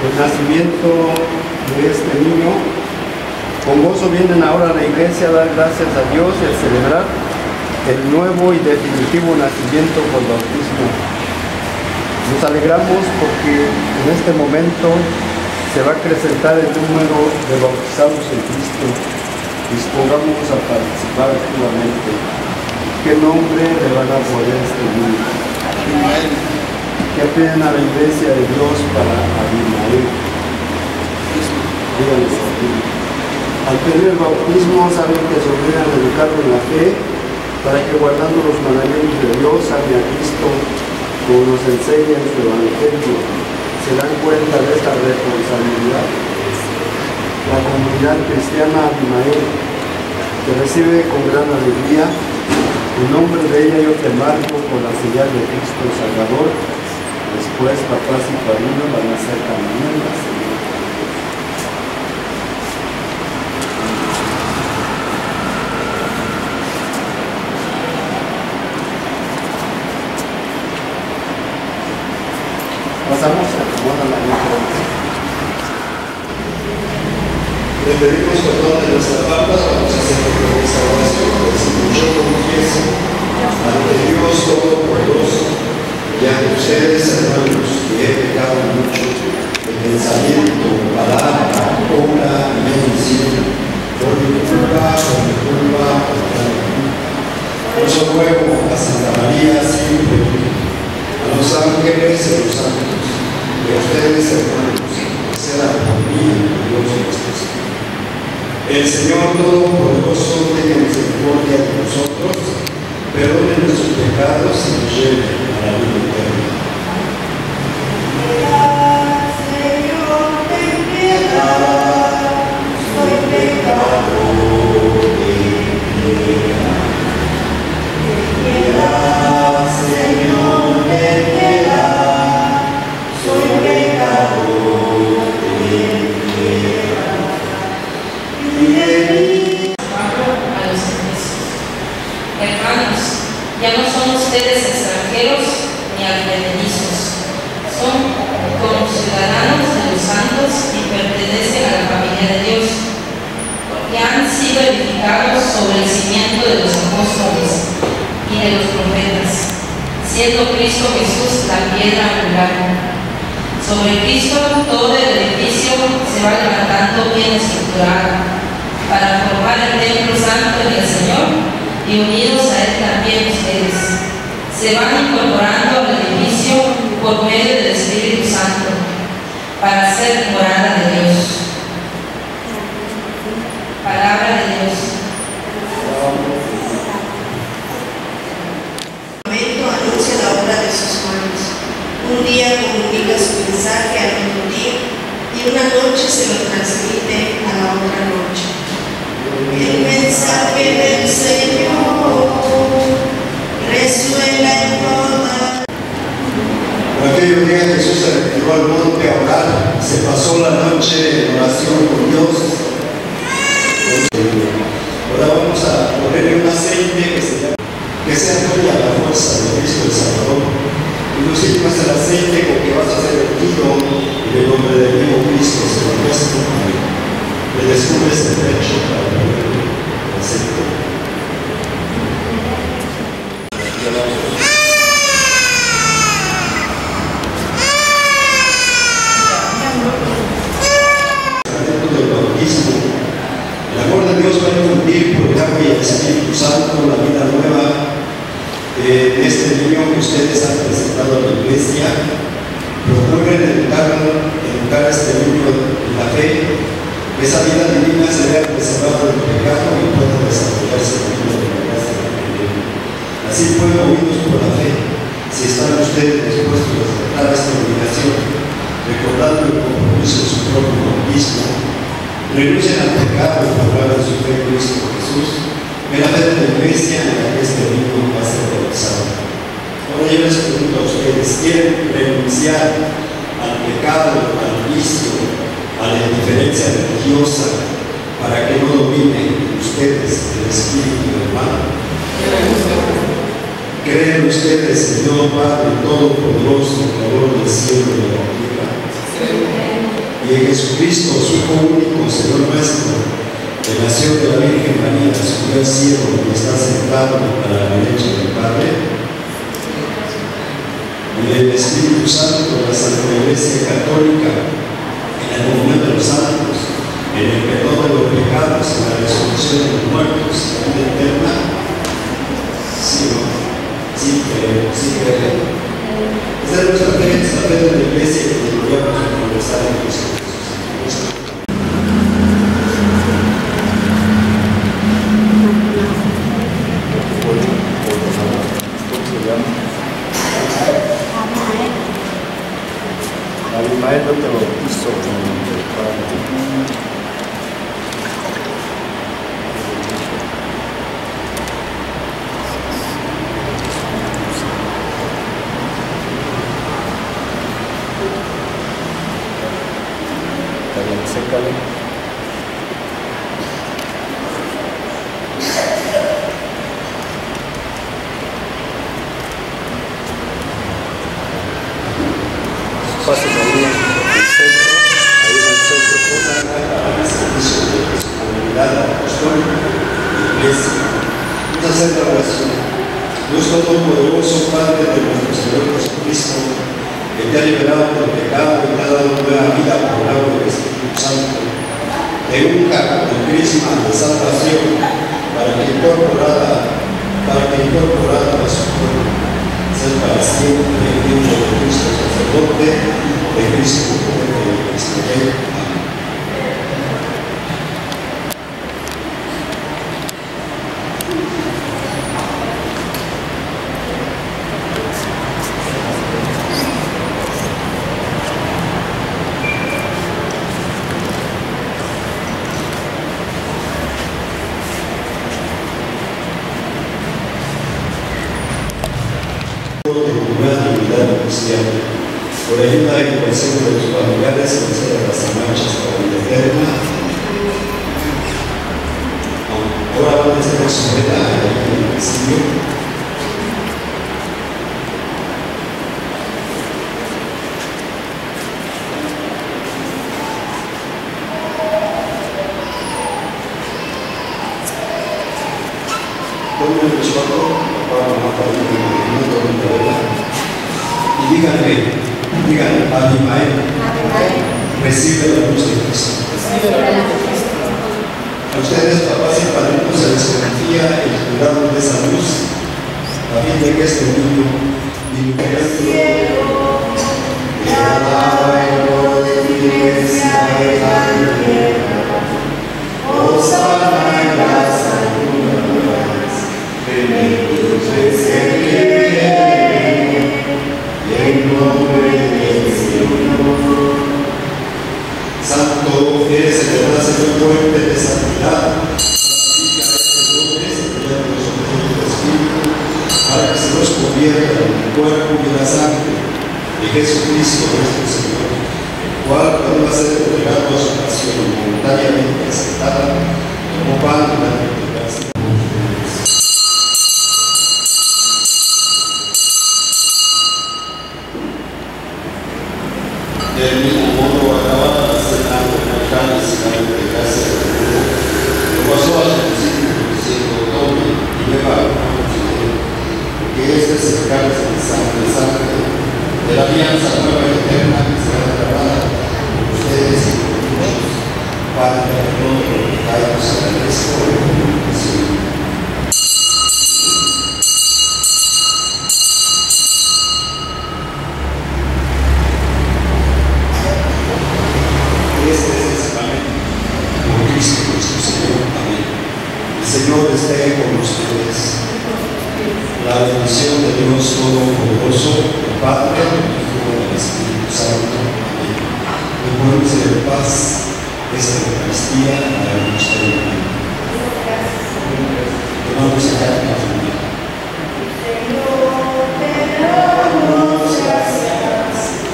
el nacimiento de este niño. Con gozo vienen ahora a la iglesia a dar gracias a Dios y a celebrar el nuevo y definitivo nacimiento por bautismo. Nos alegramos porque en este momento se va a acrecentar el número de bautizados en Cristo. Dispongamos a participar activamente. ¿Qué nombre le van a poner a este niño? ¿Qué piden a la iglesia de Dios para Abimael? Díganles aquí. Al pedir el bautismo saben que se obligan a educarlo en la fe para que guardando los mandamientos de Dios ame a Cristo como nos enseña en su evangelio. ¿Se dan cuenta de esta responsabilidad? La comunidad cristiana Abimael te recibe con gran alegría. En nombre de ella yo te marco con la señal de Cristo Salvador. Después papás y padrinos van a ser también la señal. Pasamos a acomodar la letra. Le pedimos perdón de nuestras faltas, vamos a hacer esta oración, decimos yo confieso ante Dios Todopoderoso y ante ustedes, hermanos, que he pecado mucho de pensamiento, palabra, obra y omisión, por mi culpa, por Por eso ruego a Santa María siempre, a los ángeles y a los santos, y a ustedes, hermanos, que sean por mí, Dios nuestro Señor. El Señor Todopoderoso tenga misericordia de nosotros, perdone nuestros pecados y nos lleve a la vida eterna. Señor, ten piedad, soy pecador, ten piedad, Señor, ten piedad, soy pecador, ten piedad. A los hermanos, ya no son ustedes extranjeros ni advenedizos, son como ciudadanos de los santos y pertenecen a la familia de Dios, porque han sido edificados sobre el cimiento de los apóstoles y de los profetas, siendo Cristo Jesús la piedra angular. Sobre Cristo todo el edificio se va levantando bien estructurado para formar el templo santo del Señor, y unidos a Él también ustedes se van incorporando al edificio por medio del Espíritu Santo para ser morada de Dios. Palabra de Dios. Anuncia la obra de sus manos. Un día comunica su mensaje al otro día y una noche se lo transmite a la otra noche. El mensaje del Señor resuena en toda. Por aquellos días Jesús se retiró al monte a orar, se pasó la noche en oración con Dios. Ahora vamos a ponerle un aceite que sea tuya la fuerza de Cristo el Salvador. Inclusive no es el aceite con que vas a ser vertido y el nombre del mismo Cristo se lo muestra. Le descubres el pecho para poner el aceite. Del bautismo, el amor de Dios va a infundir por el agua y el Espíritu Santo la vida nueva de este niño que ustedes han presentado a la iglesia. Procuren educar a este niño en la fe, que esa vida divina se vea preservada del pecado y pueda desarrollarse en la gracia de Dios. Así fue, movidos por la fe, si están ustedes dispuestos a aceptar esta obligación, recordando el compromiso de su propio bautismo, renuncien al pecado y hablar de su fe en Cristo Jesús, en la fe de la iglesia en la que este niño va a ser bautizado. Ahora yo les pregunto a ustedes, ¿quieren renunciar al pecado, al vicio, a la indiferencia religiosa, para que no domine ustedes el espíritu del mal? ¿Creen ustedes en Dios Padre Todopoderoso, Creador del cielo y de la tierra? y en Jesucristo, su Hijo único, Señor nuestro, que nació de la Virgen María, subió al cielo y está sentado a la derecha del Padre, y del Espíritu Santo, la Santa Iglesia Católica, en la comunión de los santos, en el perdón de los pecados, en la resurrección de los muertos, en la vida eterna. Sí, ¿no? Sí, creemos, sí, creemos. Esa es nuestra fe, es la fe de la Iglesia que nos gloriamos a conversar en Cristo Jesús. Abimael no te bautizo en el nombre del Padre. Está bien, sécale. Pasen ahí en el centro, ahí en el centro, Al servicio de su comunidad apostólica y iglesia. Vamos a hacer la oración. Dios Todopoderoso, Padre de nuestro Señor Jesucristo, que te ha liberado del pecado y te ha dado nueva vida por el agua del Espíritu Santo, te unja con crisma de salvación para que incorporada a su cuerpo, ser para siempre el Hijo de Cristo, sacerdote de Cristo, de Cristo Rey. Amén. De nueva dignidad cristiana, por ayuda y consejo de tus familiares, conceda las manchas para la vida eterna. Ahora vamos a estar sujeta en el presidio. Tomen el chorro para matar y díganle, Abimael, recibe la luz de Cristo. A ustedes, papás y padrinos, se les confía el cuidado de esa luz, a fin de que este niño, iluminando el alma de tu iglesia y la tierra, Hosanna en las alturas, bendito es el que viene, y en nombre del Señor. Santo eres el verdad, Señor, fuente de santidad, santifica estos hombres, envía de los hombres del Espíritu, para que se los convierta en el cuerpo y en la sangre de Jesucristo nuestro Señor, el cual, cuando va a ser entregado a su pasión voluntariamente aceptada, tomó pan y la gracia. Del mismo modo, acabada de cenar con el cáliz y la gracia de Dios, lo pasó a sus discípulos diciendo: tomen y beban, porque este es el cáliz de sangre de la alianza nueva y eterna que será derramada por ustedes y por muchos para el perdón de los pecados y la restauración. Este es el sacramento por Cristo nuestro Señor. Amén. El Señor esté con ustedes. La bendición de Dios Todopoderoso, el Padre, el Hijo y el Espíritu Santo. Amén. Que podemos ser en paz esta Eucaristía para nuestra vida. Tomamos a cada familia. Señor, te damos gracias.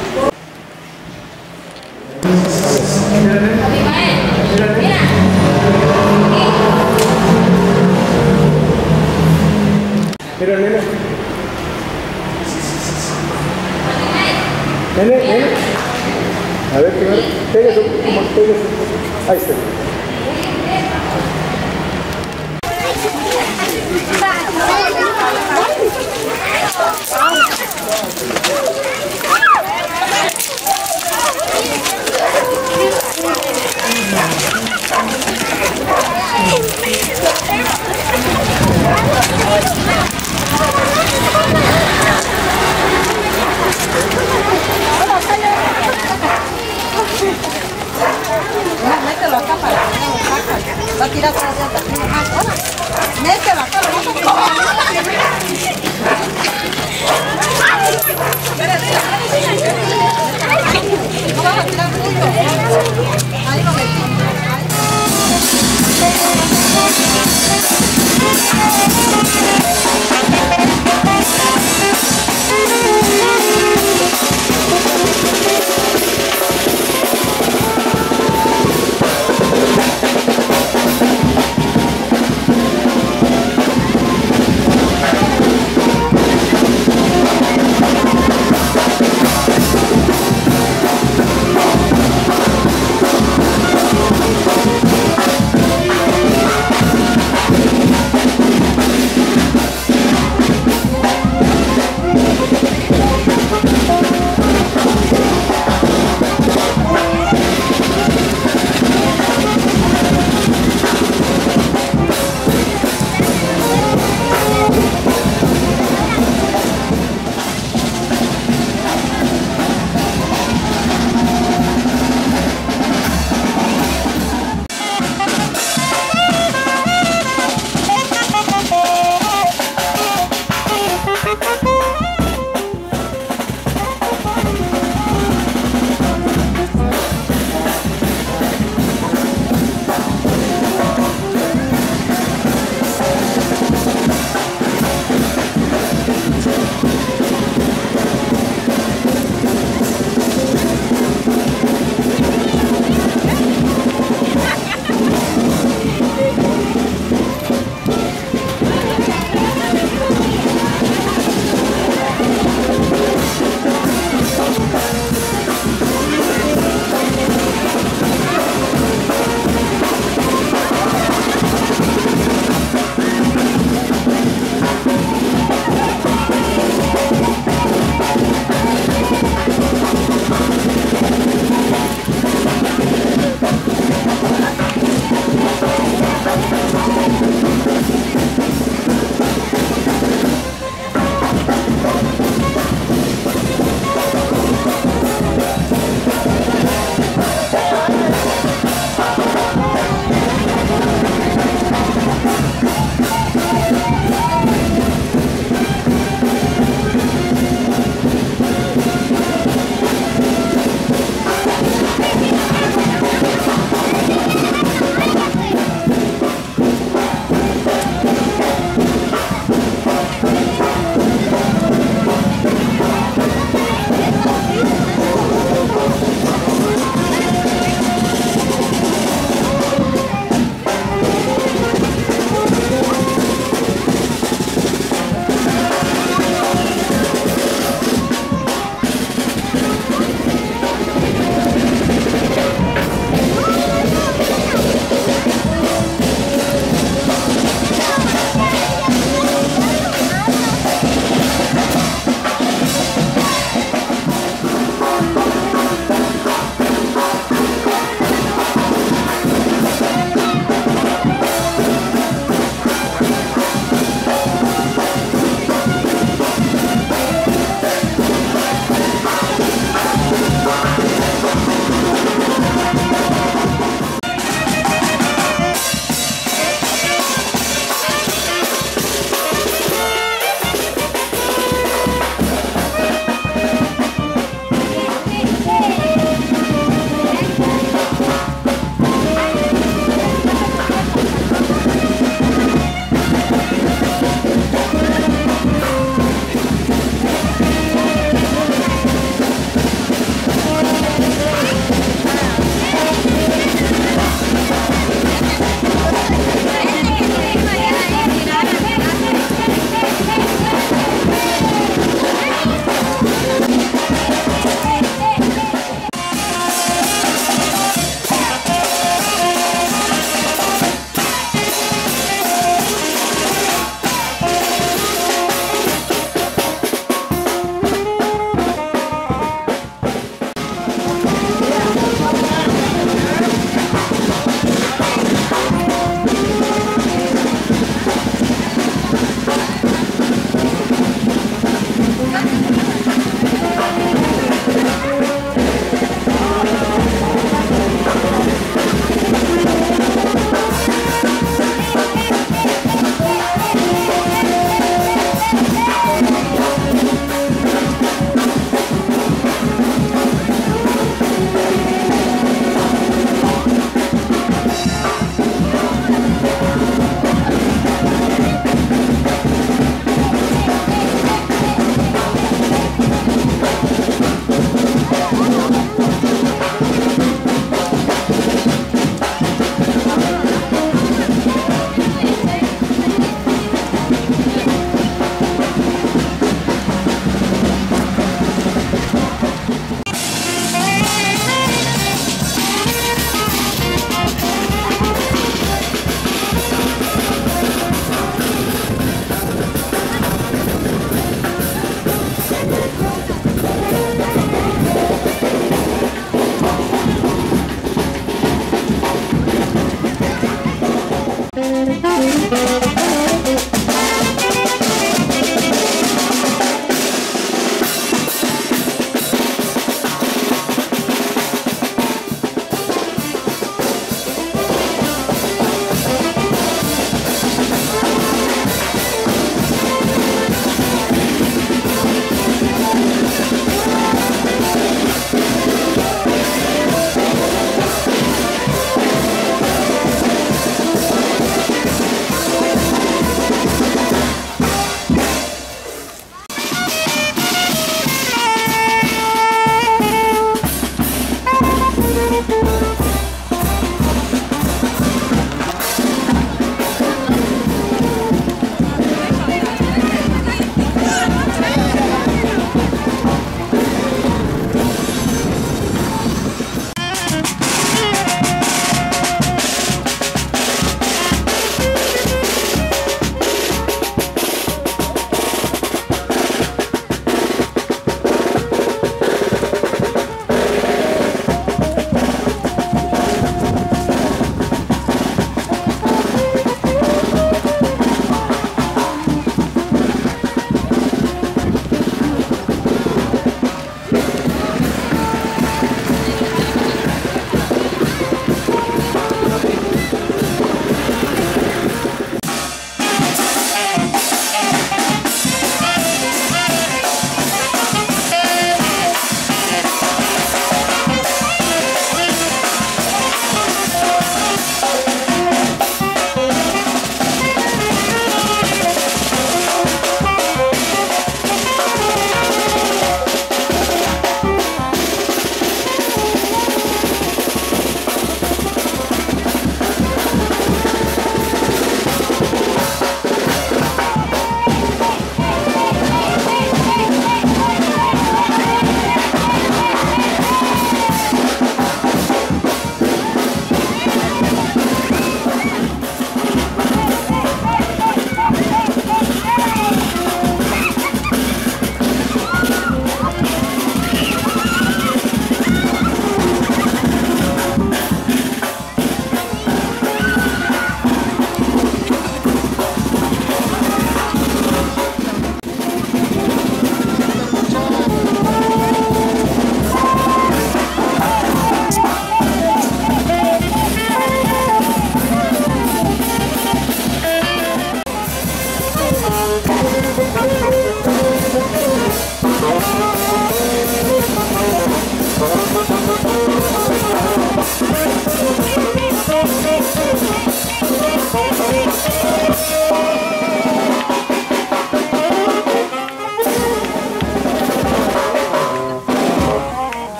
Abimael, mira. Mira, nene. Abimael, Nene. A ver, primero, pégase un poco, pégase un poco. Ahí está. Mételo acá para que no lo sacan. Va a tirar para allá. Mételo acá. No vas a tirar mucho. Ahí lo metí.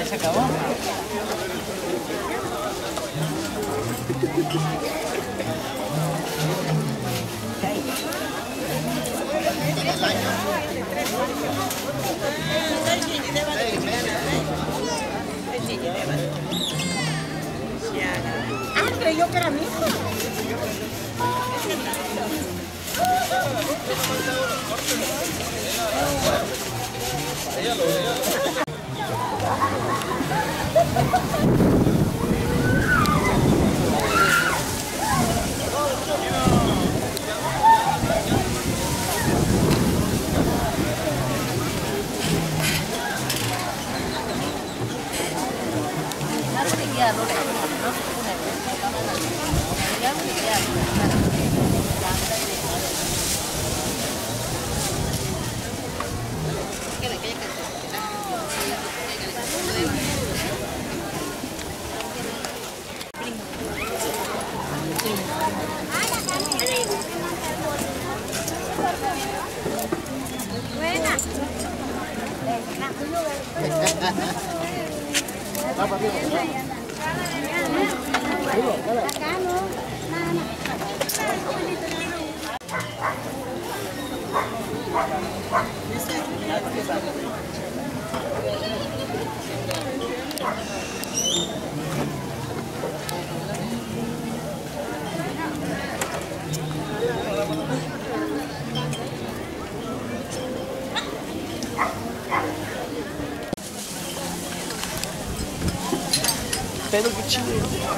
se acabó. Ah, creyó que era mi hijo. Pero que chido.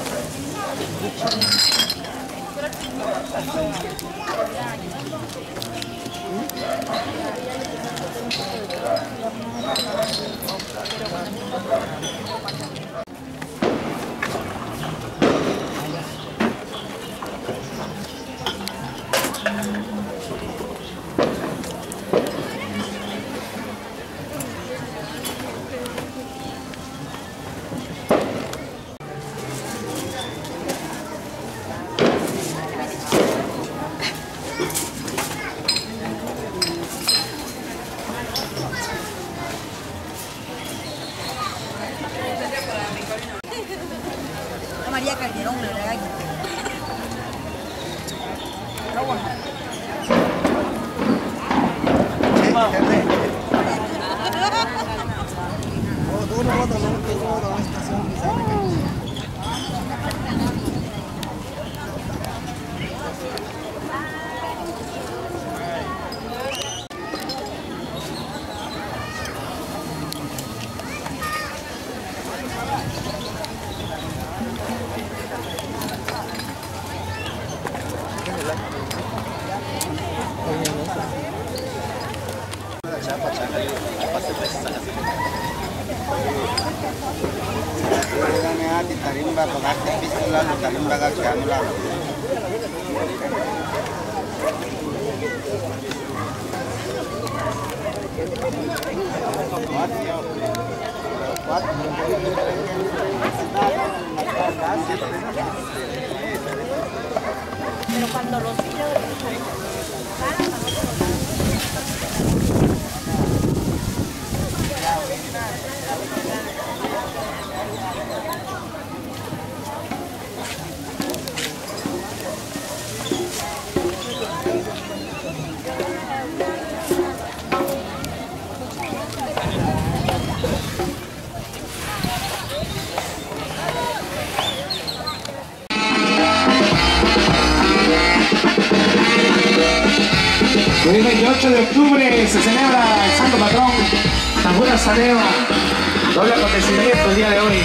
María Calderón, la verdad. No, bueno. Tarimba, pagarte pistola, tarimba gachánula. Pero cuando los videos El 28 de octubre se celebra el Santo Patrón Tambura Saneo, doble acontecimiento el día de hoy.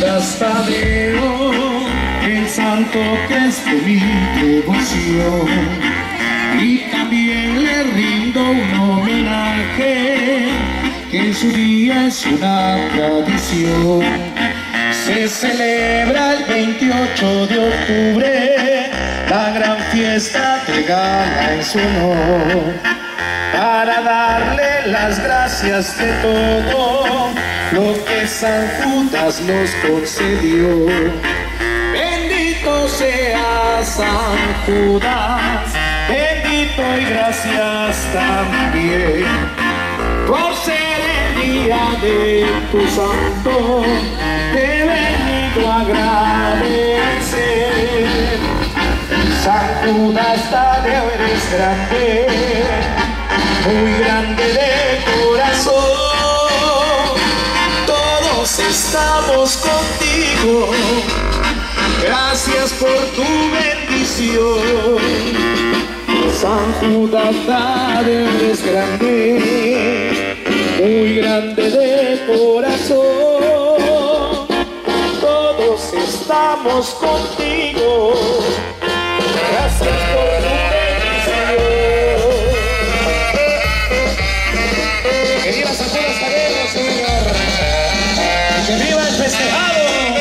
Judas Tadeo, el santo que es de mi devoción, y también le rindo un homenaje que en su día es una tradición. Se celebra el 28 de octubre la gran fiesta de gala en su honor, para darle las gracias de todo lo que San Judas nos concedió. Bendito sea San Judas, bendito y gracias también, por ser el día de tu santo, te he venido a agradecer. San Judas Tadeo, eres grande, muy grande de corazón, todos estamos contigo, gracias por tu bendición. San Judas Tadeo, eres grande, muy grande de corazón, todos estamos contigo, gracias por tu bendición. Que viva San Judas Tadeo, Señor, y que viva el festejado.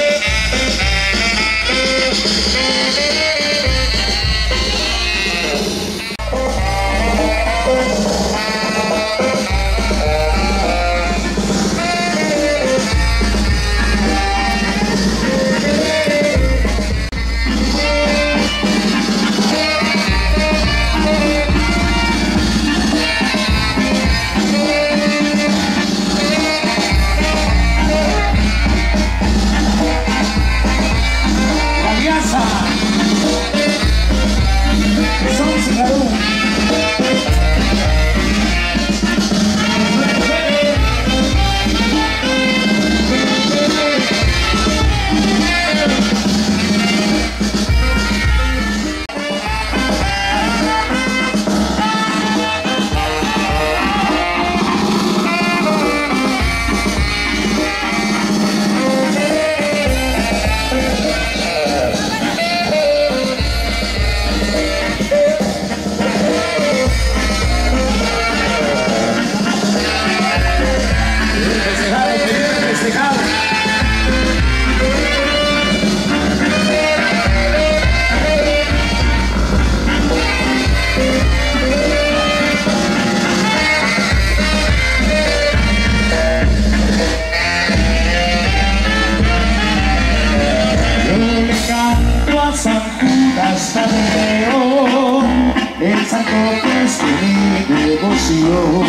San Judas Tadeo, el santo que es de mi devoción,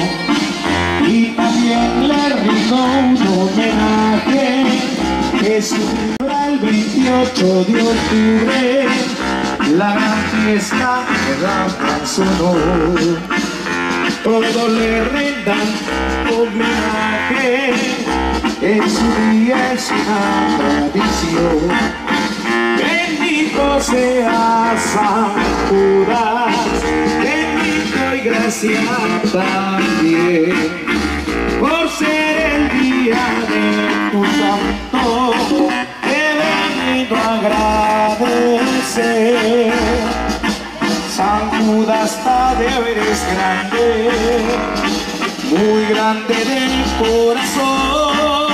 y también le rindo un homenaje que celebra el 28 de octubre la gran fiesta de gala en su honor. Todos le rindan homenaje, en su día es una tradición. Bendito sea San Judas, bendito y gracias también, por ser el día de tu santo, he venido a agradecer. San Judas Tadeo, eres grande, muy grande de corazón,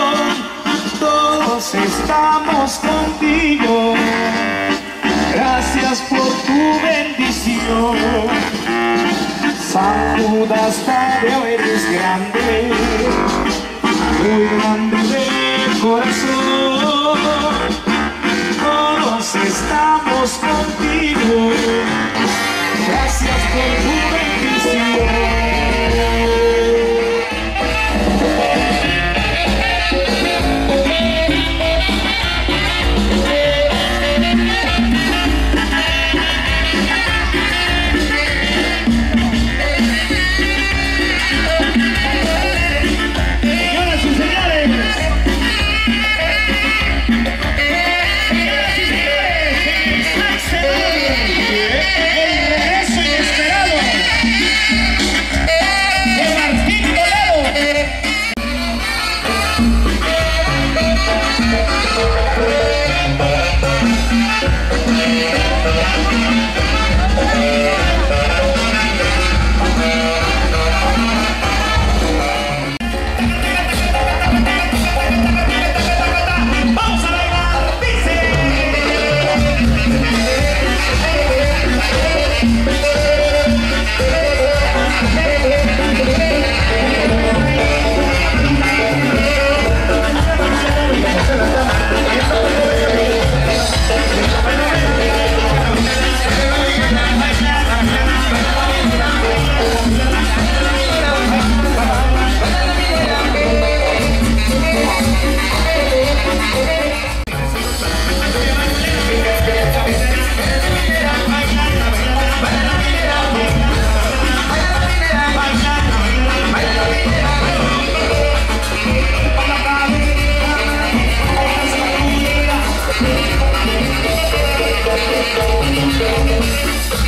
todos estamos contigo, gracias por tu bendición. San Judas Tadeo, eres grande, muy grande de corazón, todos estamos contigo, gracias por tu bendición. Señoras y señores,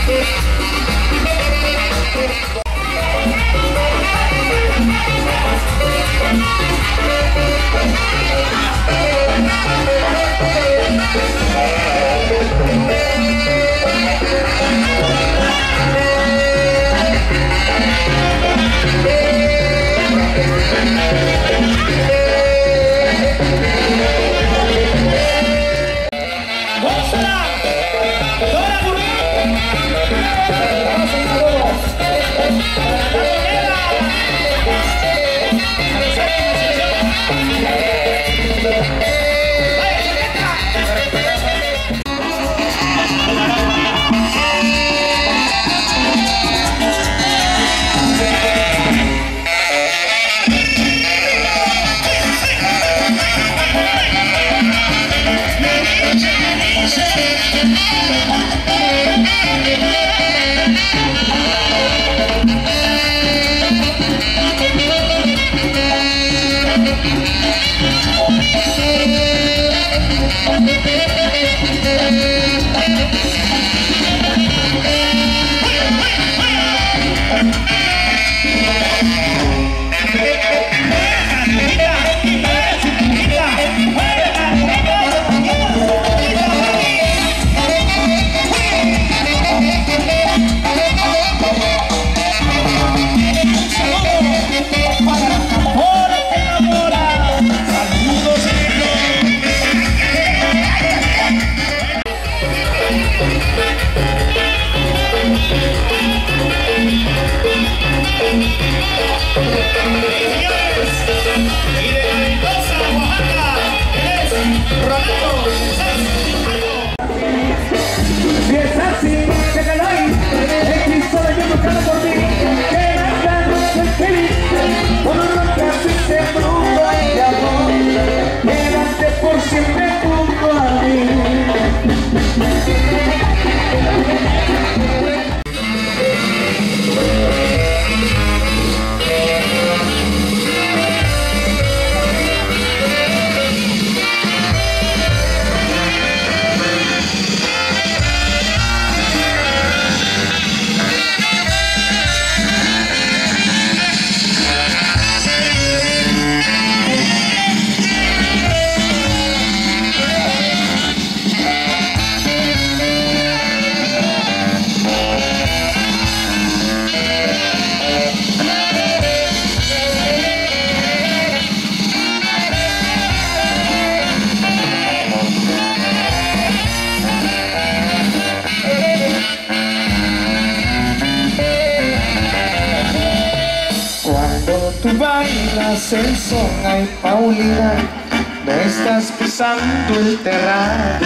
Tú bailas el son, ay Paulina, me estás pisando el terrado.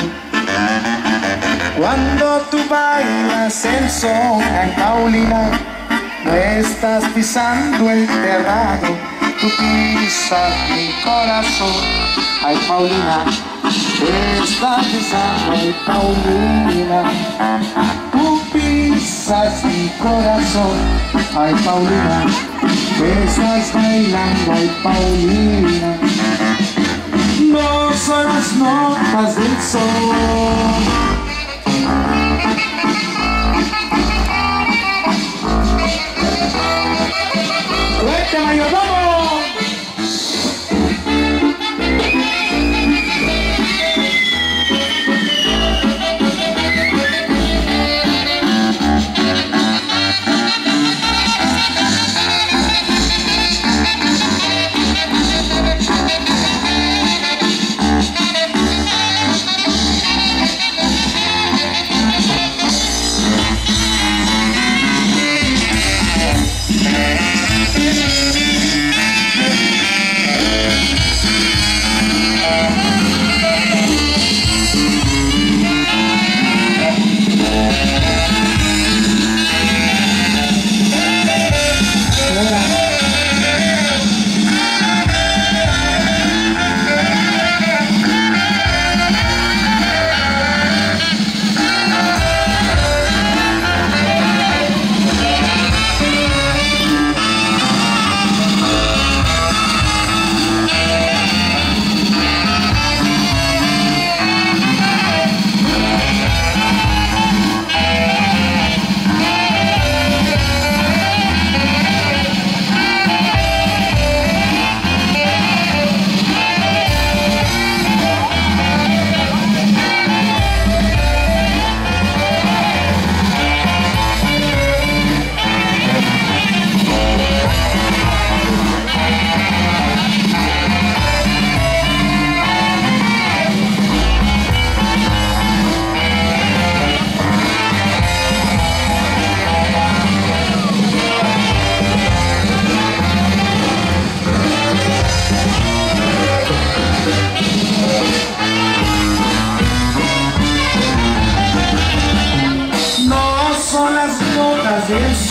Cuando tú bailas el son, ay Paulina, me estás pisando el terrado. Tú pisas mi corazón, ay Paulina, me estás pisando, ay Paulina. Tú pisas mi corazón, ay Paulina, me estás bailando, ay Paulina. No son las notas del sol. ¡Vete, mayordomo!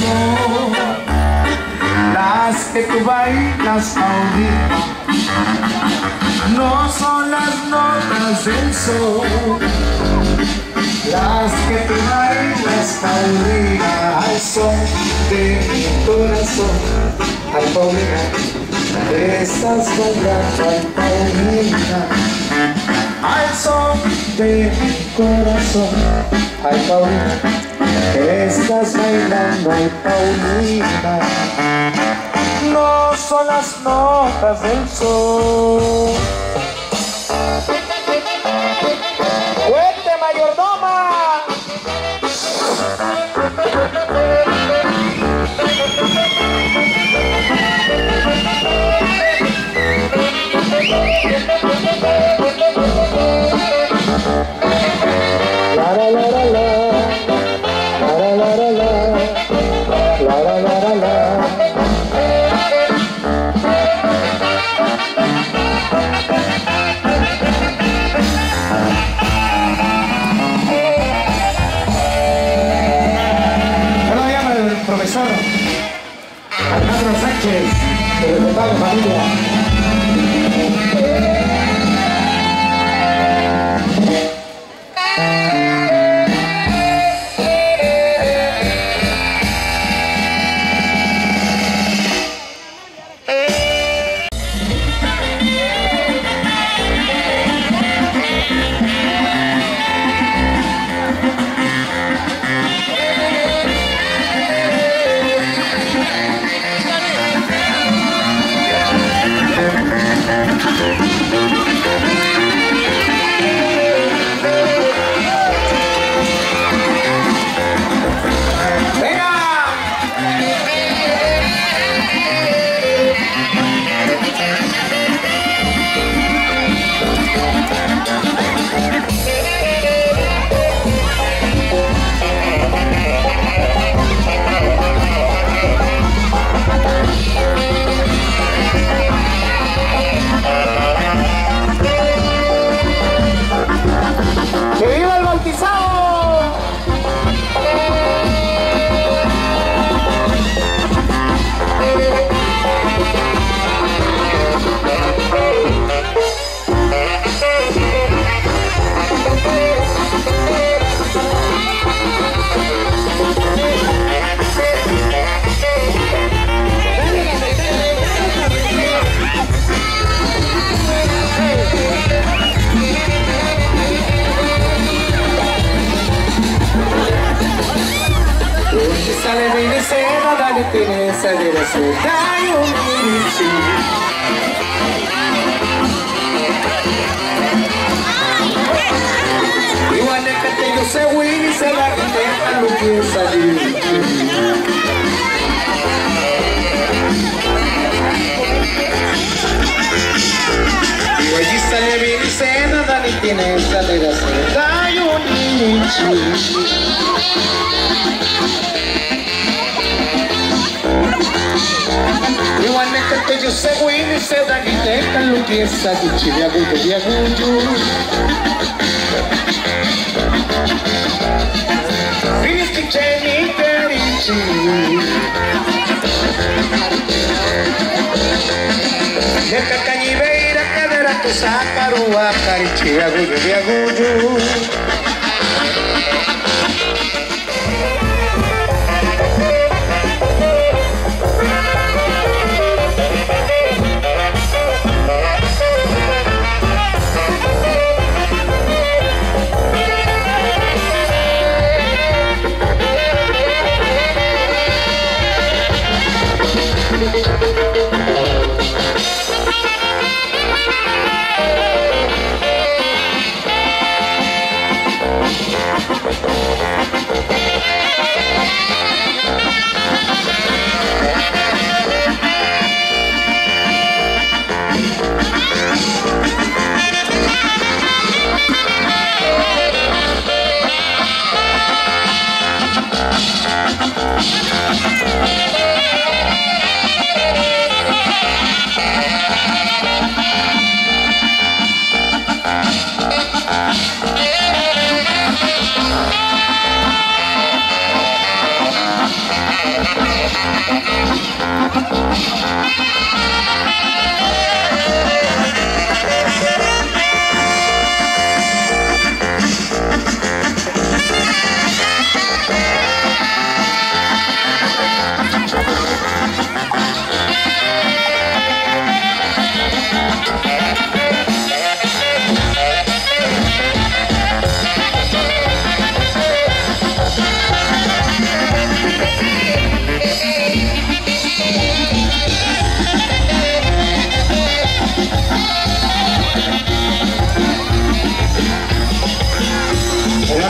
son las que tú bailas ahorita, no son las notas del sol, las que tú bailas ahorita, al son de mi corazón. Ay, Paulina, te estás bailando, ay, Paulina, al son de mi corazón. Ay, Paulina, te estás bailando, ay, Paulina, no son las notas del sol. ¡Fuerte, mayordoma! La la la la la, la la la la la, la la la la. Bueno, llama el profesor Alejandro Sánchez, de la familia.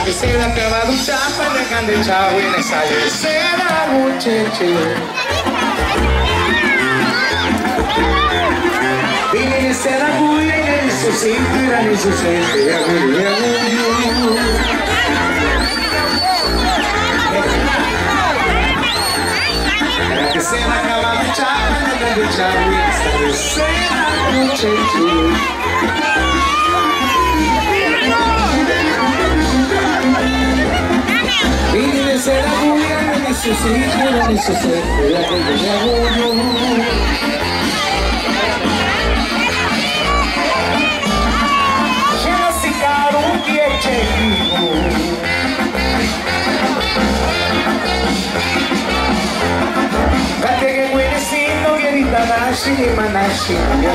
que se le ha acabado un chapa, dejan de chavo y le sale seda muchacho. Viene seda cuya y en su cintura ni su cintura. Que se le ha acabado un chapa, dejan de chavo y le sale seda muchacho. Viene seda cuya y en su cintura ni su cintura. Manashi, manashi,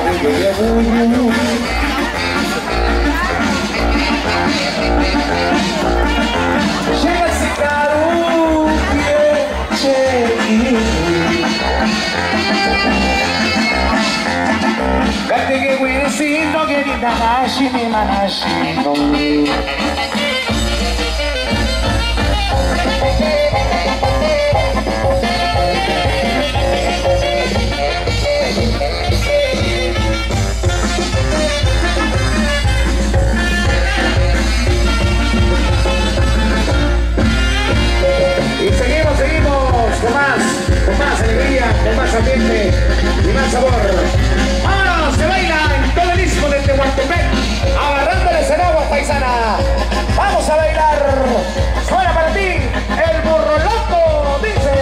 chega esse Kate que huesito que grita manashi, manashi. Y seguimos con más alegría, con más ambiente y más sabor. ¡Vámonos! Se baila en todo el istmo de Tehuantepec, agarrándoles el agua paisana. ¡Vamos a bailar! Suena para ti el burro loco, dice.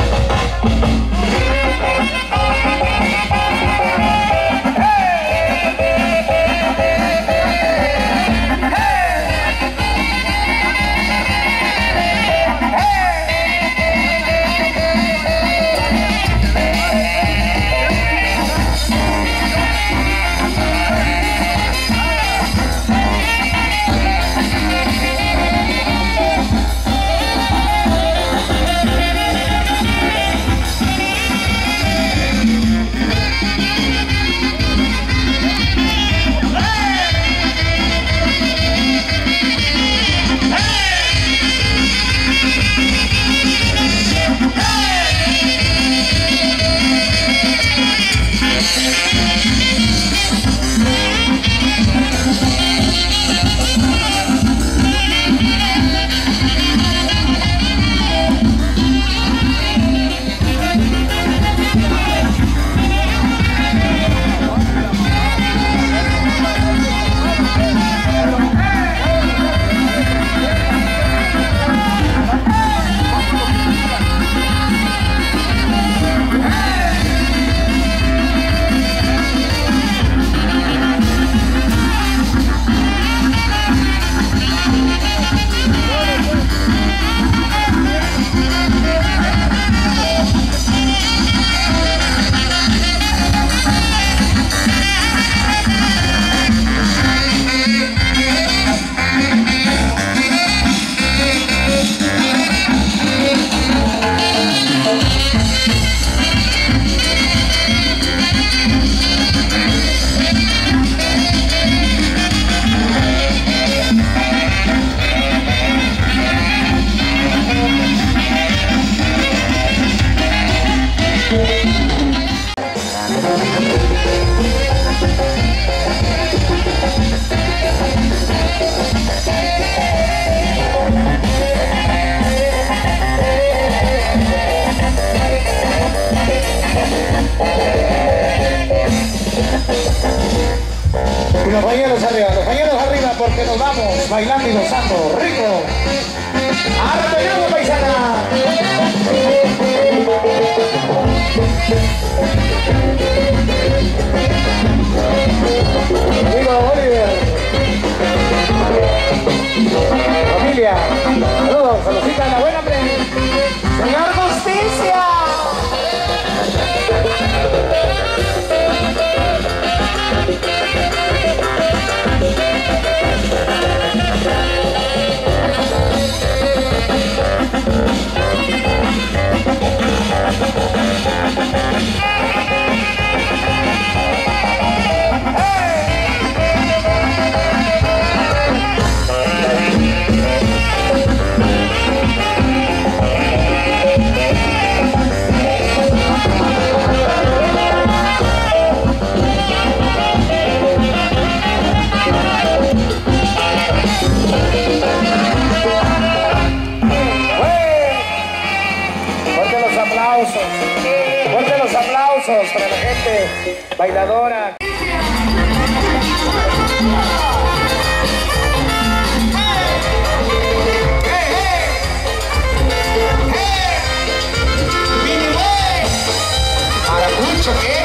Y los pañuelos arriba porque nos vamos bailando y gozando rico. ¡Arreglamos, paisana! Amigo Oliver, familia, saludos, saludcita a la buena, hombre. Señor Justicia. aplausos para la gente bailadora. Maracucho, ¿qué?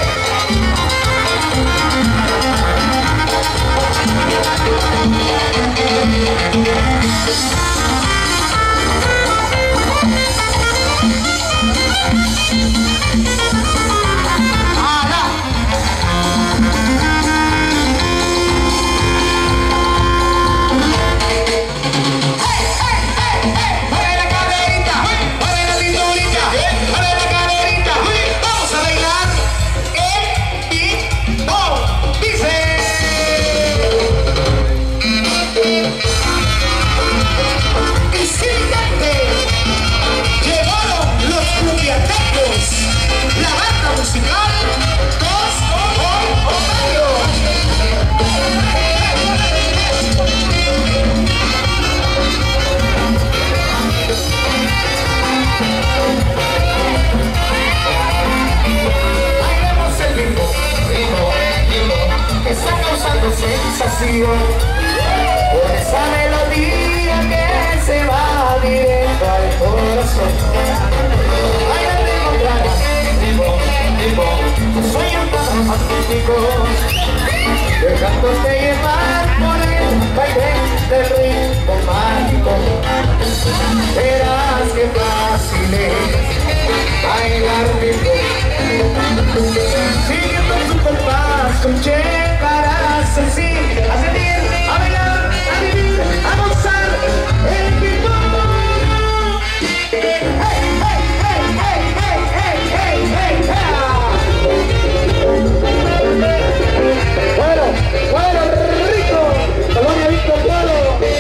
Sensación por esa melodía que se va directo al corazón. Ay, no te encontrarás, tipo, sueños tan románticos, dejándote llevar por el baile del ritmo mágico. Verás que fácil es bailar ritmo, siguiendo tu compás, llegarás así a sentir, a bailar, a vivir, a gozar el ritmo. Hey, hey, hey, hey, hey, hey, hey, hey. Bueno, rico, Colonia Víctor Polo.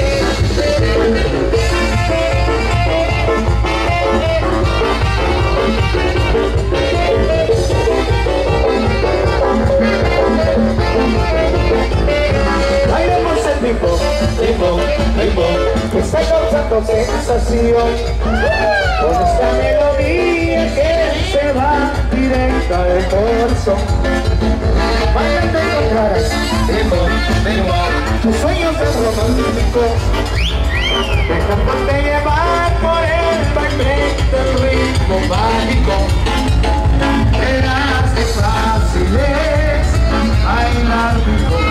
Ritmo, que está causando sensación con esta melodía que se va directa al corazón. Mañana te encontrarás, tus sueños de romántico, dejándote llevar por el baile del ritmo mágico. Verás que fácil es bailar rico.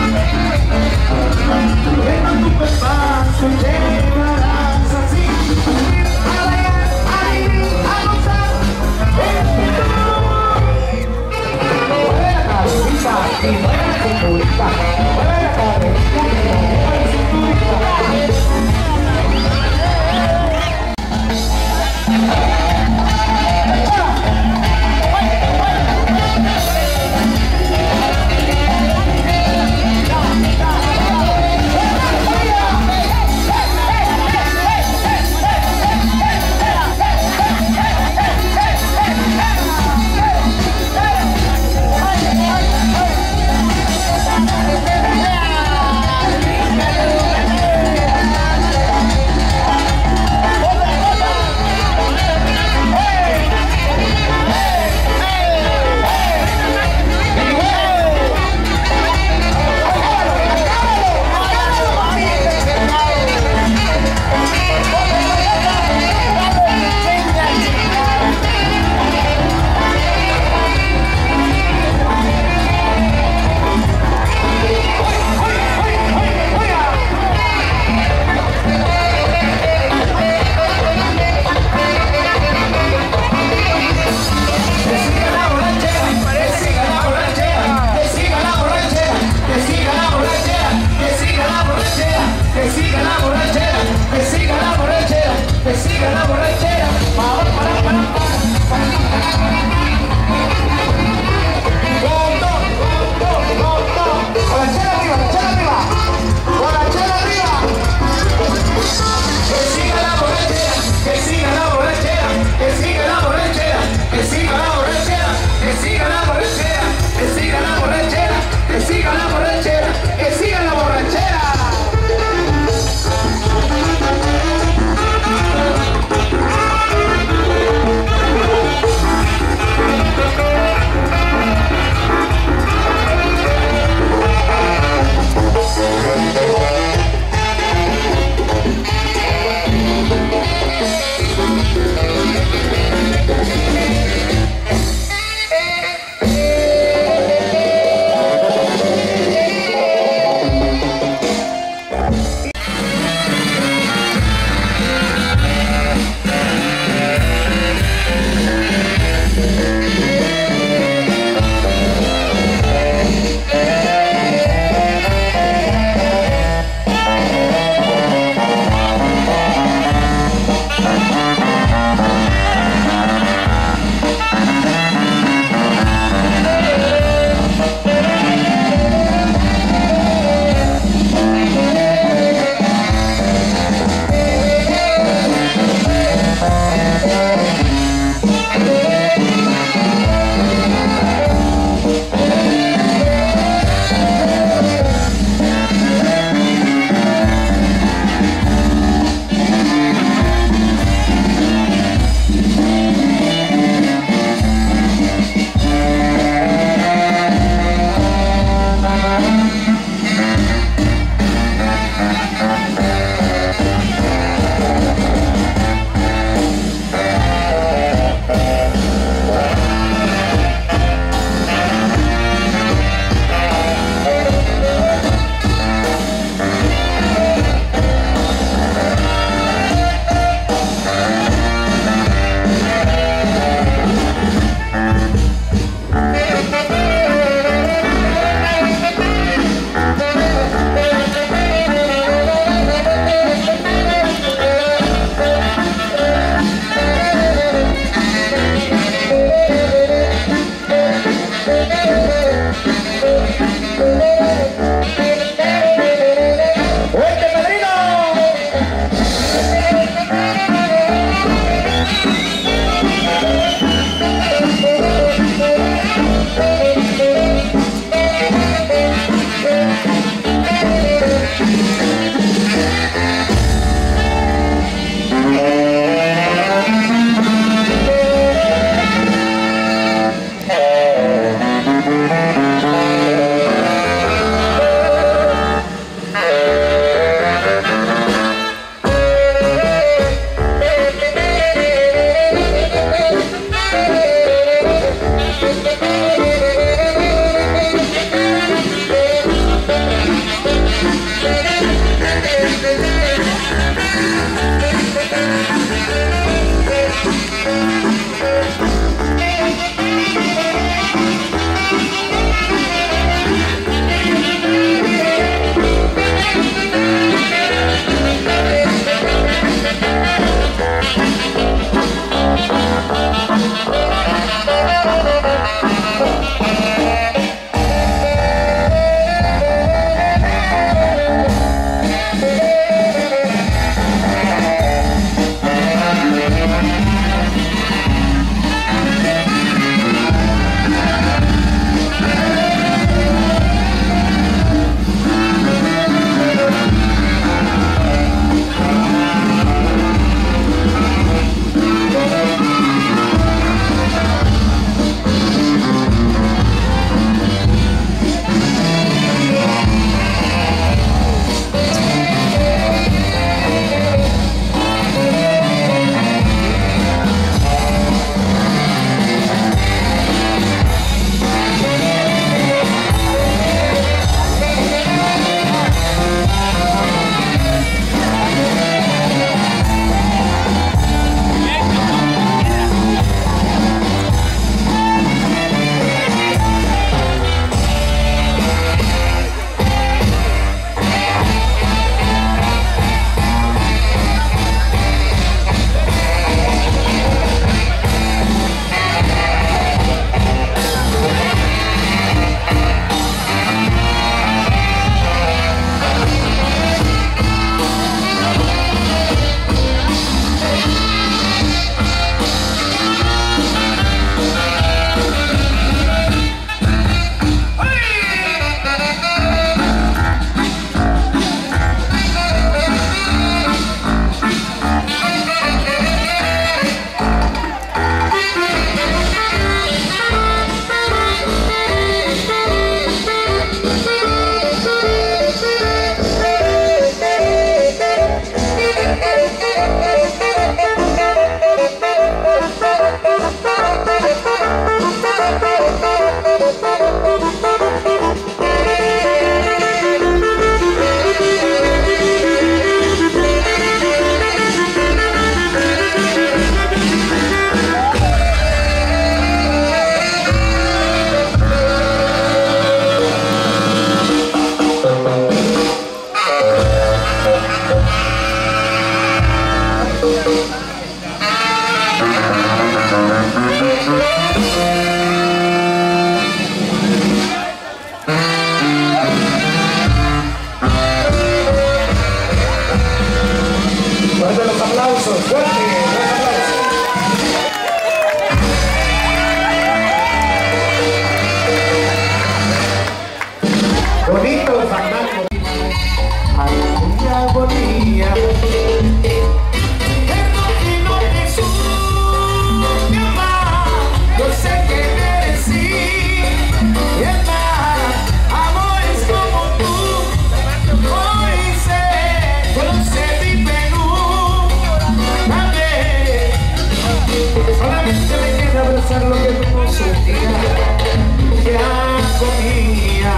Deja tu paso y llegarás así a bailar, a vivir, a gozar. Mueve la cabecita y mueve la cinturita. Mueve la cabecita y mueve la cinturita. aplausos, fuerte, los aplausos. Bonito, fantástico. Agonía, agonía. Perdónino Jesús, mi amor, yo sé que merecí. Y es más, amores como tú, hoy sé, conoce mi menú. Solamente me queda abrazar lo que no sentía. ¡Qué agonía!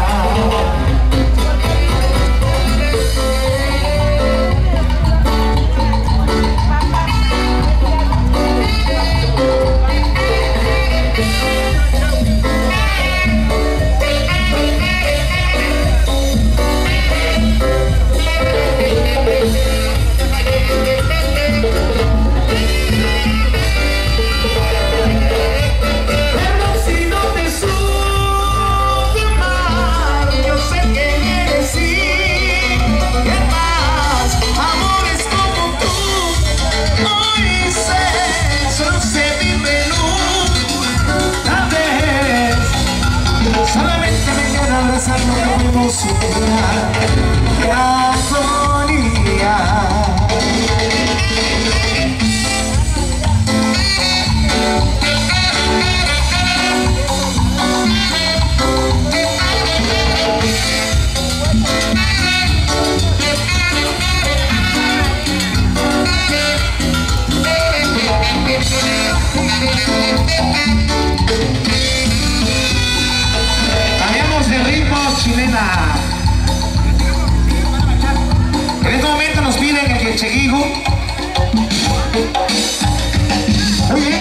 Solamente me queda abrazar lo que vemos superar. ¡Qué agonía! Cambiamos de ritmo, chilena. En este momento nos piden el quecheguigo. Muy bien.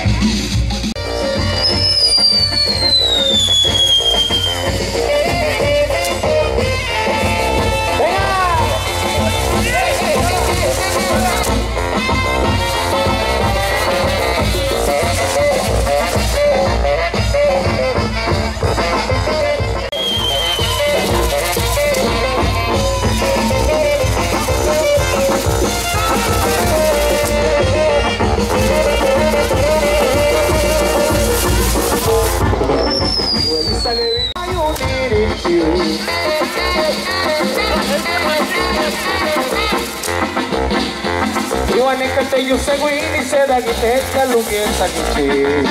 Iwanekate yo seguini seda giteka lugiesa gichi.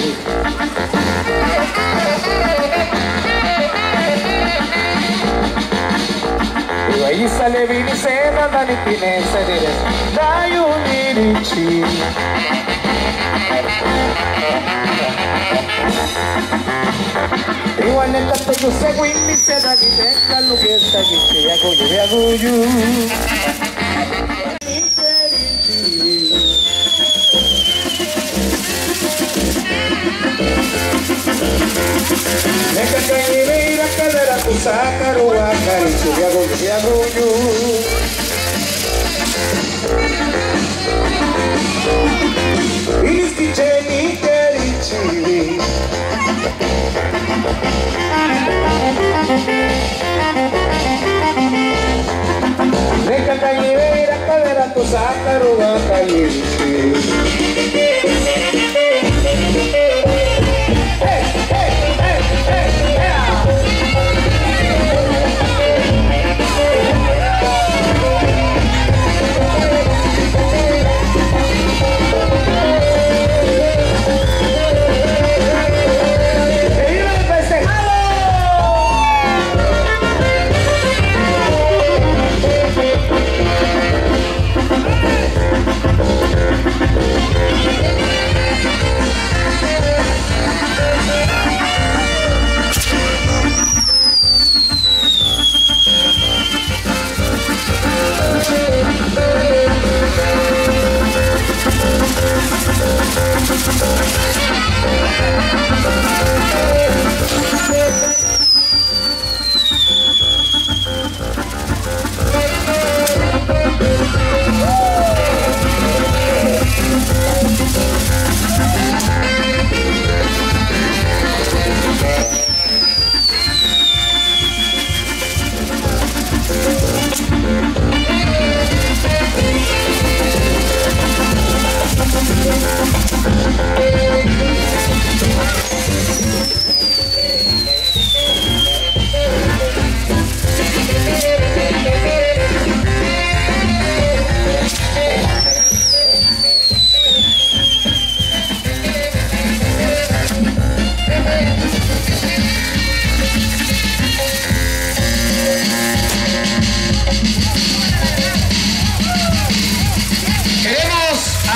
Iwa sale vini seda dani pinesa dire dayu nirichi. Iwanekate yo seguini seda giteka lugiesa gichi. Aguyu aguyu. Neka kaibira kadara kusakaru wakari suyagoyu yagoyu. Iris kicheni kerichiri. Neka kaibira kadara kusakaru wakari suyagoyu.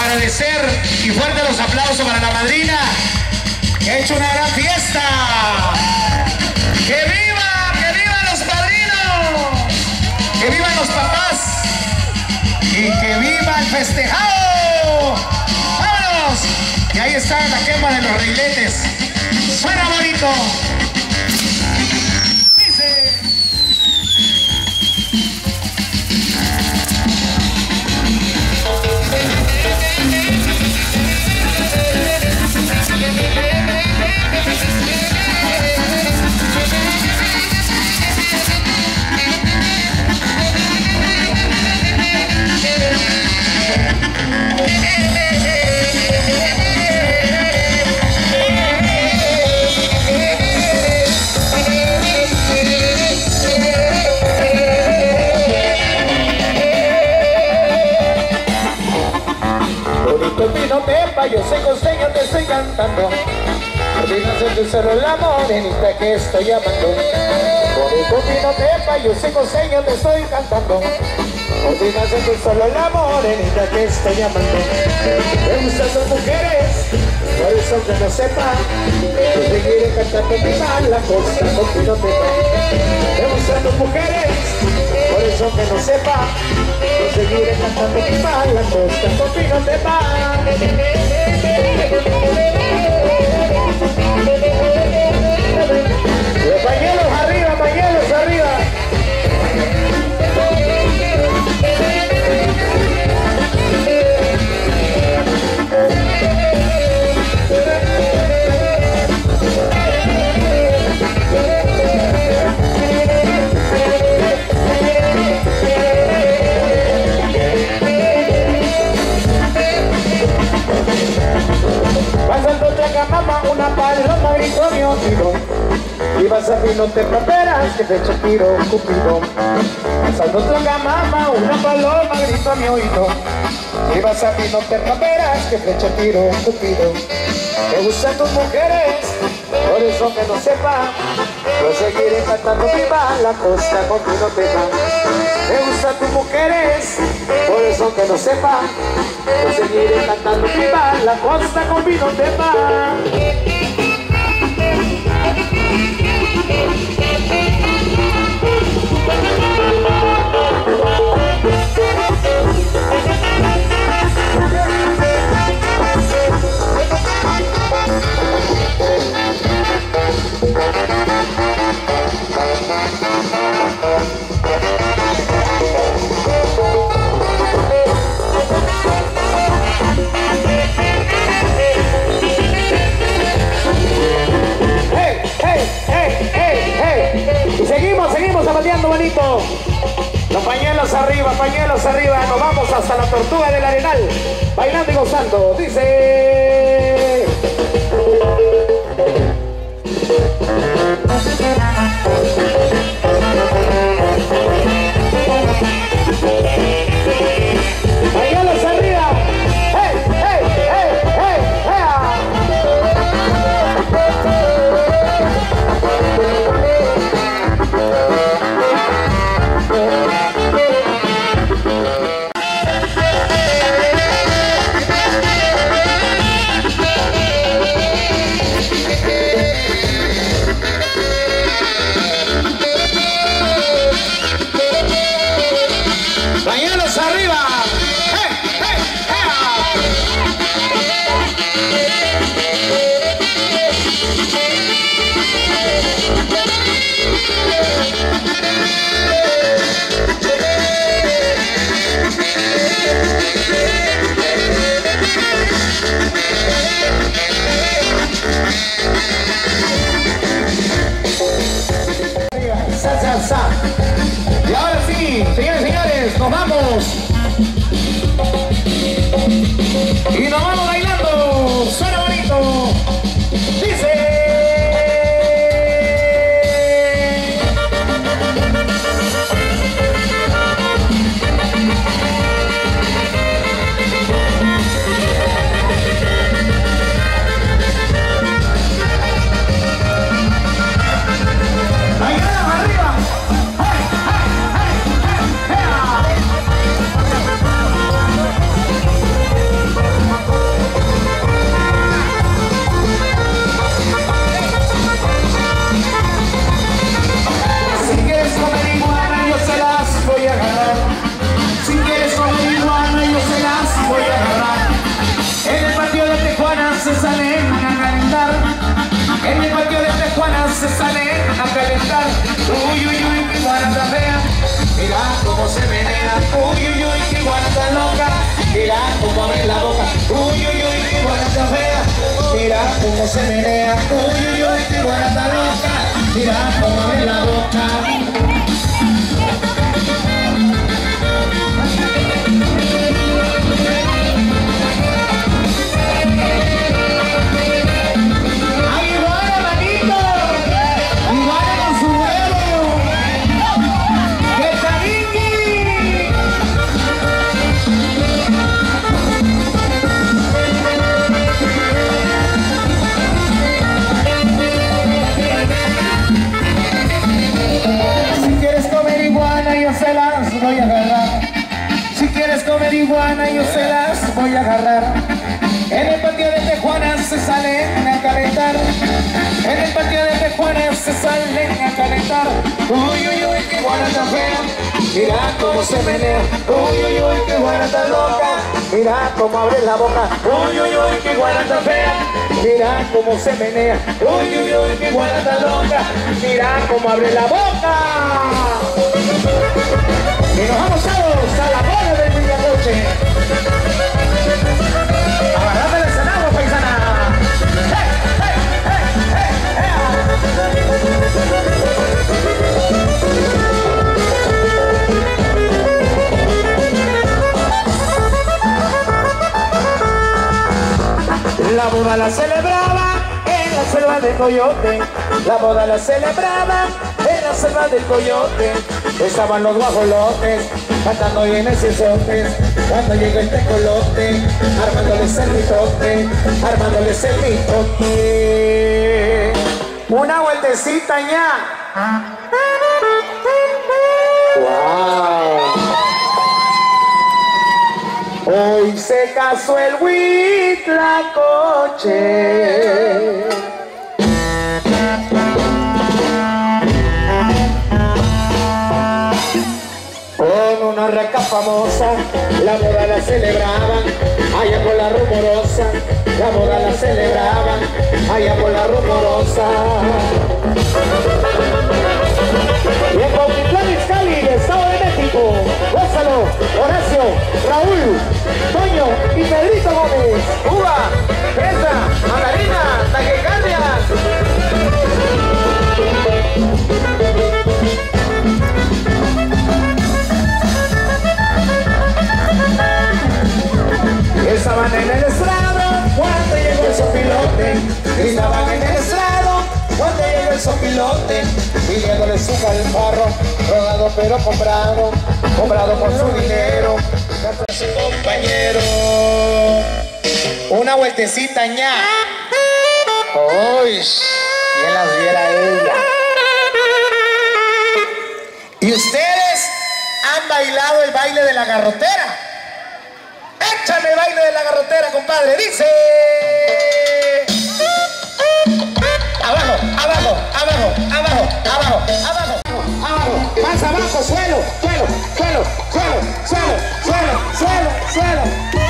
agradecer y fuerte los aplausos para la madrina, que ha hecho una gran fiesta. ¡Que viva! ¡Que vivan los padrinos! ¡Que vivan los papás! ¡Y que viva el festejado! ¡Vámonos! Y ahí está la quema de los reiletes. ¡Suena bonito! Dice... Yo sé costeño, te estoy cantando. Olvídense de solo la morenita que estoy llamando. Por el copino tepa, yo sé costeño, te estoy cantando. Olvídense de solo la morenita que estoy llamando. Me gustan las mujeres, por eso que no sepa, yo seguiré cantando mi mala costa, copino tepa. Me gustan las mujeres, por eso que no sepa, yo seguiré cantando mi mala costa, copino tepa. Pañuelos arriba, pañuelos arriba. Pasando otra mamá, una paloma gritó mi oído. Y vas a no te preparas que te echo tiro, Cupido. Pasando otra mamá, una paloma gritó a mi oído. Y vas a no te preparas que te echo tiro, Cupido. Me gustan tus mujeres, por eso que no sepa, yo seguiré cantando viva la costa con vino tepa. Me gustan tus mujeres, por eso que no sepa, yo seguiré cantando viva la costa con vino tepa. Seguimos zapateando bonito. Los pañuelos arriba, nos vamos hasta la Tortuga del Arenal, bailando y gozando. Dice... pañuelos arriba. ¡Hey, hey, hey, hey, hey! cómo se menea, uy, uy, uy, qué iguana tan loca. Mira cómo abre la boca, uy, uy, uy, qué iguana tan fea. Mira cómo se menea, uy, uy, uy, qué iguana tan loca. Mira cómo abre la boca. Voy a agarrar. Si quieres comer iguana yo se las voy a agarrar. En el patio de Tijuana se salen a calentar. En el patio de Tijuana se salen a calentar. Uy, uy, uy, qué iguana tan fea. Mira cómo se menea. Uy, uy, uy, qué iguana tan loca. Mira cómo abre la boca. Uy, uy, uy, qué iguana tan fea. Mira cómo se menea. Uy, uy, uy, qué iguana tan loca. Mira cómo abre la boca. Y nos vamos todos a la bola del Villacoche. Agarrame el escenario, paisana. ¡Hey, hey, hey, hey, La boda la celebraba en la selva del Coyote. La boda la celebraba en la selva del Coyote. Estaban los guajolotes cantando bien esos. Cuando llegó el tecolote, armándoles el mitote, armándoles el mitote. Una vueltecita ya. Wow. Hoy se casó el Huitlacoche. Con una raca famosa, la boda la celebraban, allá por la rumorosa, la boda la celebraban, allá por la rumorosa. Y en Cuautitlán Izcalli, Estado de México, Gózalo, Horacio, Raúl, Toño y Pedrito Gómez, uva, fresa, mandarina, taquicardias. Estaban en el estrado cuando llegó el sopilote. Estaban en el estrado cuando llegó el sopilote. Pidiéndole su calfarro, rodado pero comprado, comprado por su dinero. Canta su compañero. Una vueltecita ña. Uy, ¿quién las viera ella? ¿Y ustedes han bailado el baile de la garrotera? Échame el baile de la garrotera, compadre. Dice: abajo, abajo, abajo, abajo, abajo, abajo, abajo, más abajo, suelo, suelo, suelo, suelo, suelo, suelo, suelo, suelo.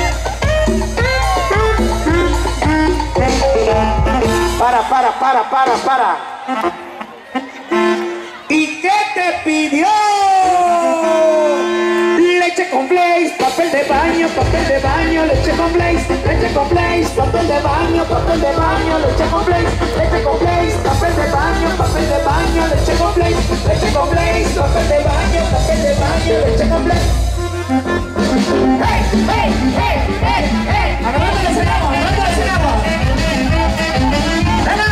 Para. ¿Y qué te pidió? Leche con Blaze, papel de baño, leche con Blaze, leche con Blaze, papel de baño, leche con Blaze, leche con Blaze, papel de baño, leche con Blaze, leche con Blaze, papel de baño, leche con Blaze. ¡Hey, hey, hey, hey, hey! ¡Agarrate el escenario, agarrate el escenario! ¡Venga!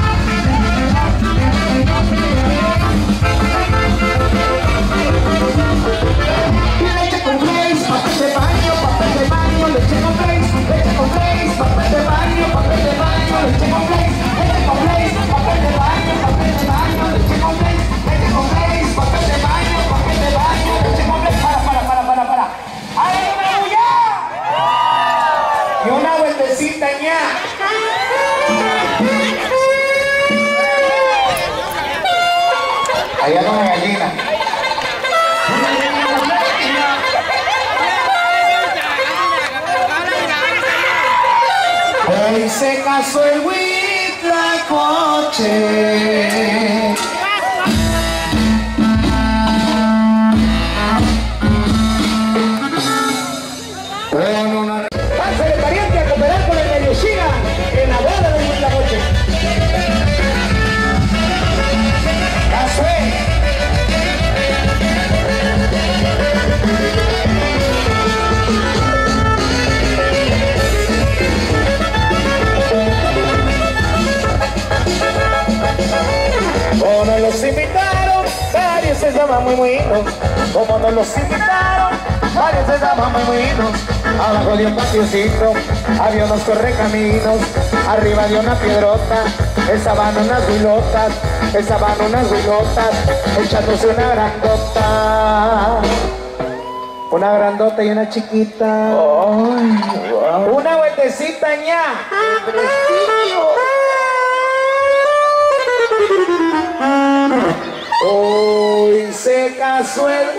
Leche con Blaze, papel de baño, leche con Blaze, leche con Blaze, papel de baño, leche con Blaze, leche con Blaze, papel de baño, leche con Blaze, leche con Blaze, papel de baño, leche con Blaze. Para. ¡Ay, una bulla! Y una vueltecita ña. Allá con la gallina. Hoy se casó el Huitlacoche. estaban muy buenos. Como nos los invitaron, varios estaban muy buenos. Abajo de un patiocito había unos correcaminos. Arriba de una piedrota estaban unas huilotas. Echándose una grandota y una chiquita. Una vueltecita ña. Hoy se casó el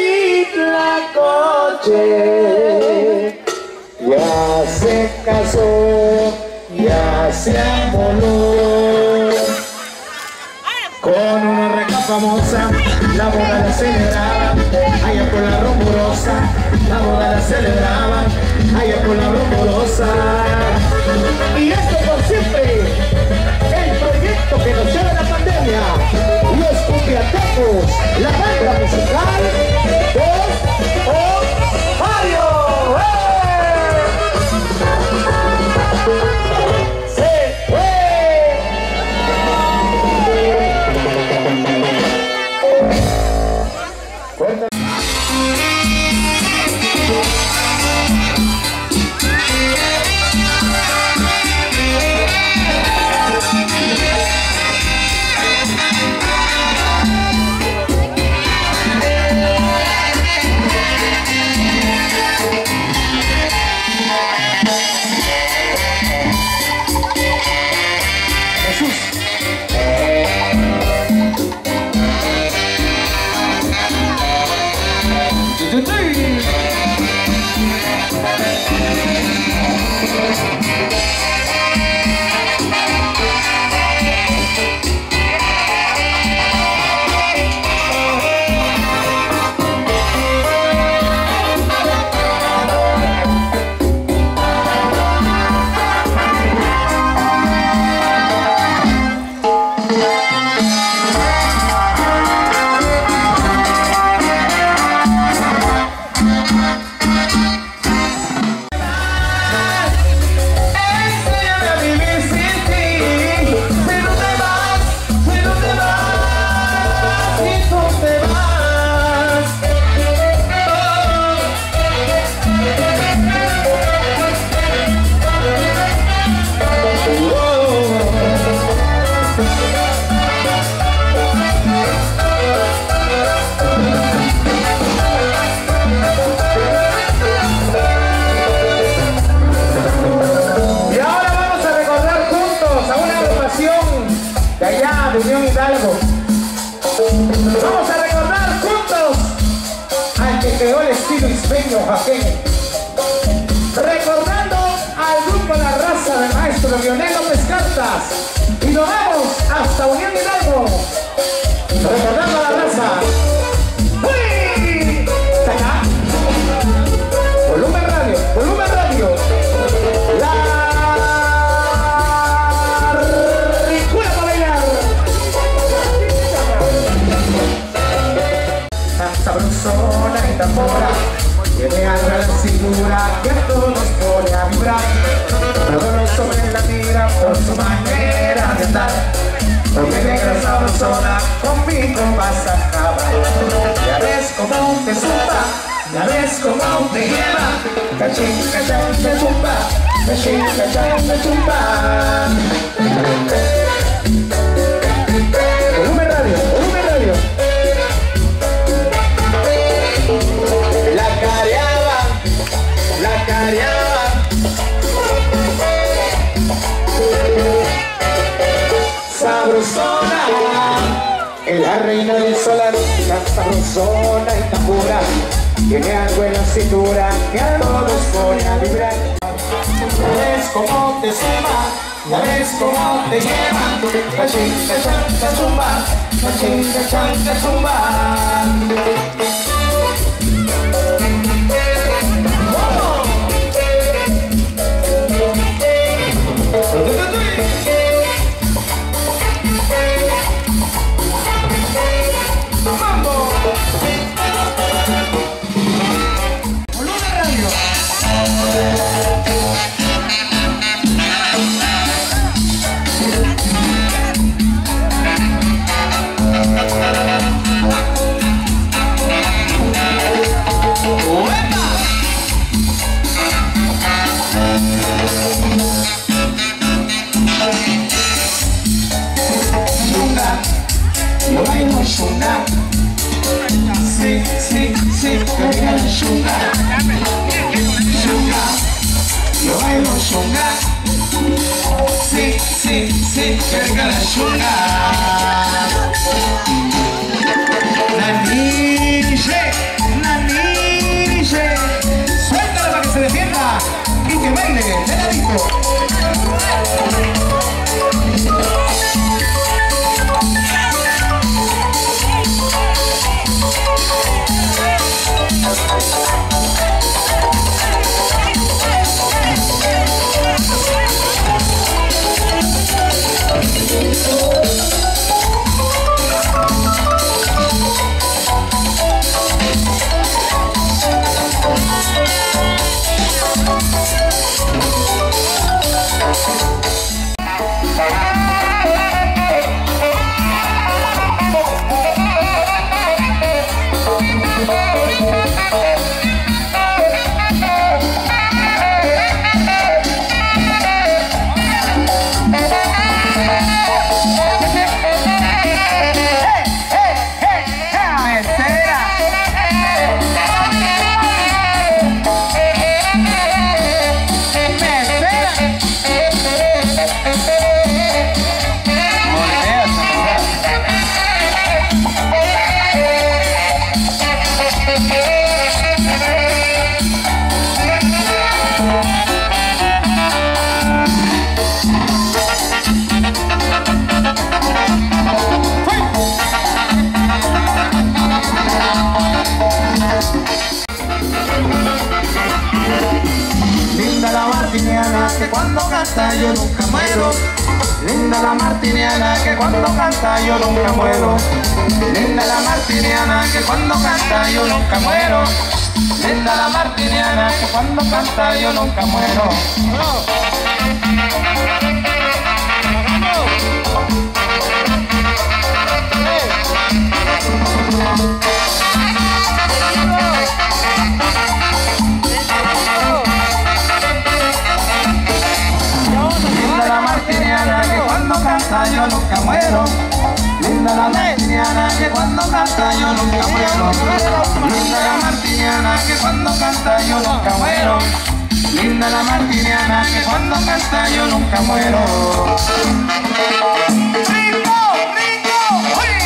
Huitlacoche, ya se casó, ya se amoló. Con una reca famosa, la boda la celebraban, allá por la rumorosa, la boda la celebraban, allá por la rumorosa. Y esto por siempre, el proyecto que nos lleva la pandemia, los Cumbiatecos, la banda musical, Mario. ¡Se fue! Vamos a recordar juntos al que creó el estilo isbeño jaqueño, recordando al grupo La Raza del maestro Lionel López Cartas, y nos vamos hasta Unión Hidalgo, recordando a La Raza. ¡Uy! ¡Saca! Volumen radio, volumen radio. La ricuela para bailar. Sabrosona y tan mora, tiene algo en la cintura que a todos nos pone a vibrar. Todos nos sobre la tira por su manera de andar. Porque negra sabrosona, conmigo vas a acabar. Ya ves cómo te zumba, ya ves cómo te lleva. Cachín, cachán, te zumba, cachín, cachán, te zumba. Volumen radio, volumen radio. La careaba. Sabrosona, es la reina del solar, tan sabrosona y tan pura. Tiene algo en la cintura que a todos pone a vibrar. Ya ves cómo te zumba, ya ves cómo te lleva. Cachín, cachán, te zumba, cachín, cachán, te zumba. Shunga, yo bailo shunga. Sí, sí, sí, que diga el shunga. Shunga, yo bailo shunga. Sí, sí, sí, que diga el shunga. Naniche, Naniche, suéltala para que se defienda y que baile de ladito. Que cuando canta yo nunca muero. Linda la martiniana que cuando canta yo nunca muero. Linda la martiniana que cuando canta yo nunca muero. Linda la martiniana que cuando canta yo nunca muero. Linda la martiniana que cuando canta yo nunca muero. Linda la martiniana que cuando canta yo nunca muero. Linda la martiniana que cuando canta yo nunca muero. Linda la martiniana que cuando canta yo nunca muero. ¡Ringo! ¡Ringo! ¡Uy!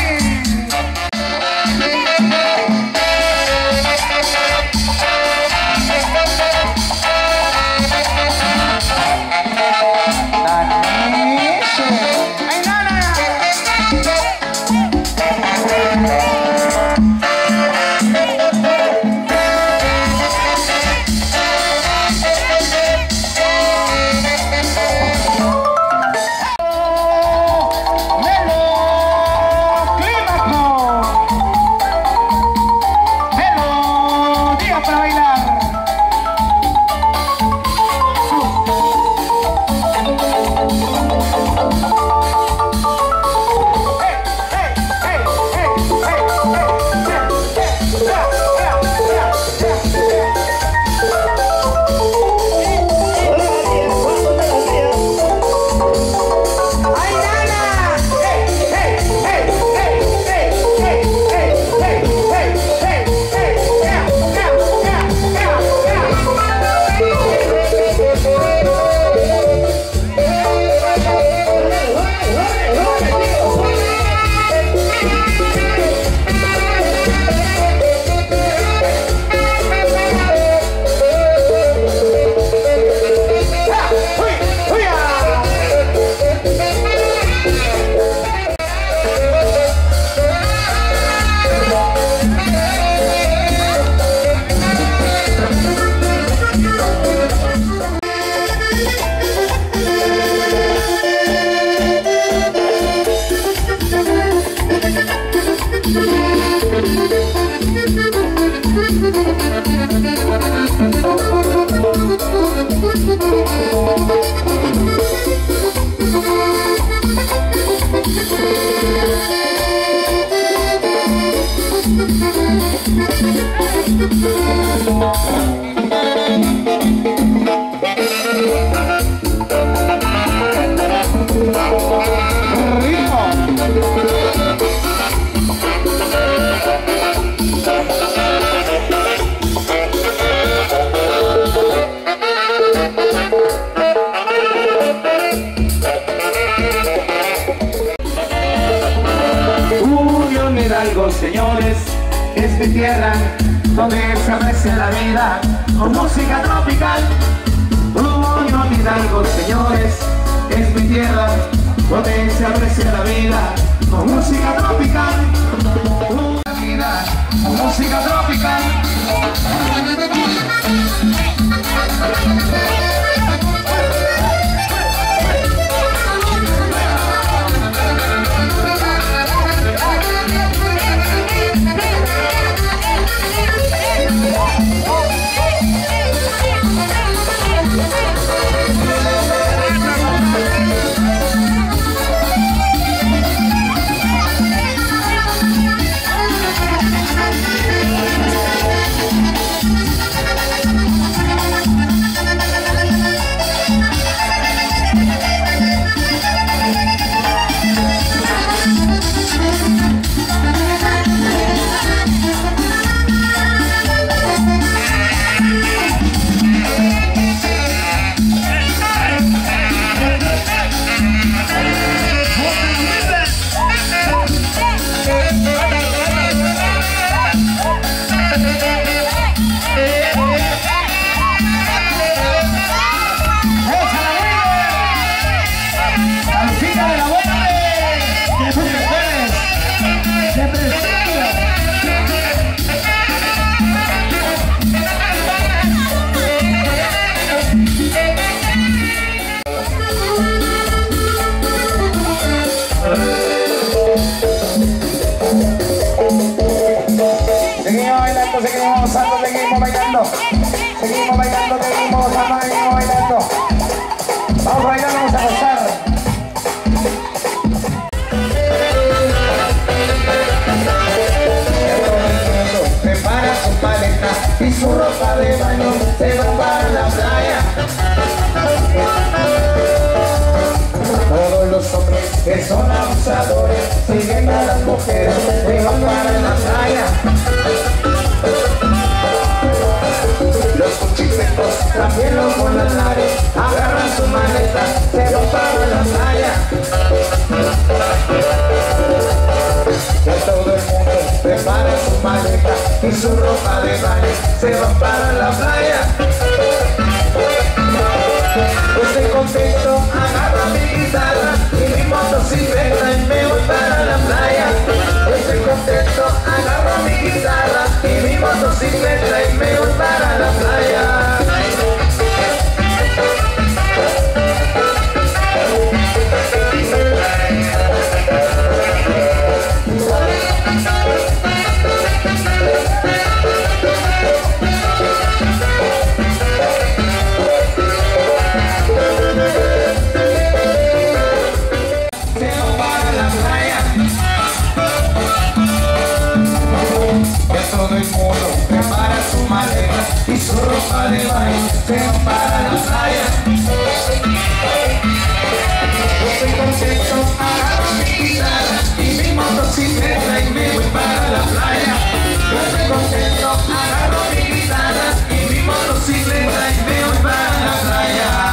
señores, es mi tierra donde se aprecia la vida con música tropical. Unión Hidalgo, señores, es mi tierra donde se aprecia la vida con música tropical. La vida con música tropical. Seguimos gozando, seguimos bailando, seguimos bailando, seguimos gozando, seguimos bailando. Vamos a bailar, vamos a gozar. Prepara su paleta y su ropa de baño, se va para la playa. Todos los hombres que son abusadores siguen a las mujeres, se van para la playa. Los cuchipecos, también los monanares, agarran su maleta, se van para la playa. Que todo el mundo prepare su maleta y su ropa de baño, se van para la playa. Estoy contento, agarro mi guitarra y mi motocicleta y me voy para la playa. Estoy contento, agarro mi guitarra y mi motocicleta y me voy para la playa. Y su ropa de baño se van para la playa. Estoy contento, agarro mi guitarra y mi motocicleta y me voy para la playa. Estoy contento, agarro mi guitarra y mi motocicleta y me voy para la playa.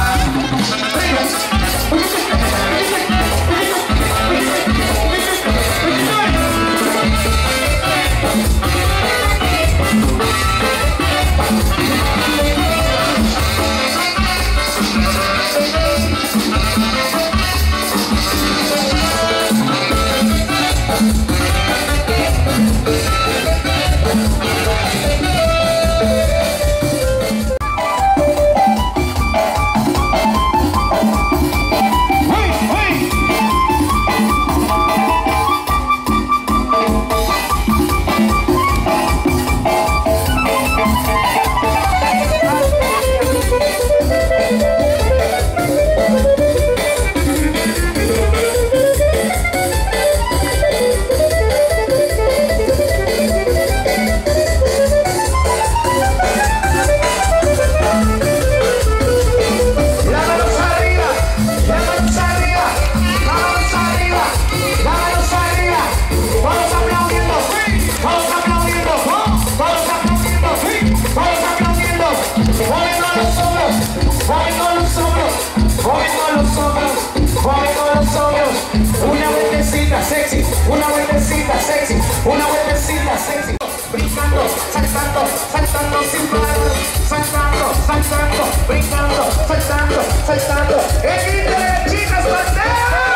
saltando, saltando, brincando, saltando, saltando. ¡El grito de las chicas banderas!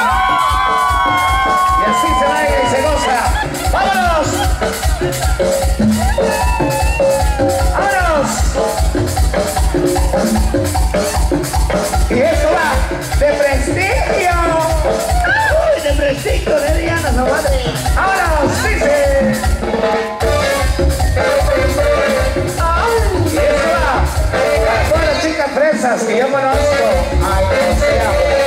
Y así se baila y se goza. ¡Vámonos! ¡Vámonos! Y esto va de prestigio. ¡Uy, de prestigio de Diana, no madre! ¡Vámonos! ¡Dice! Y esto va para todas las chicas fresas que yo conozco. ¡Ay, no sea!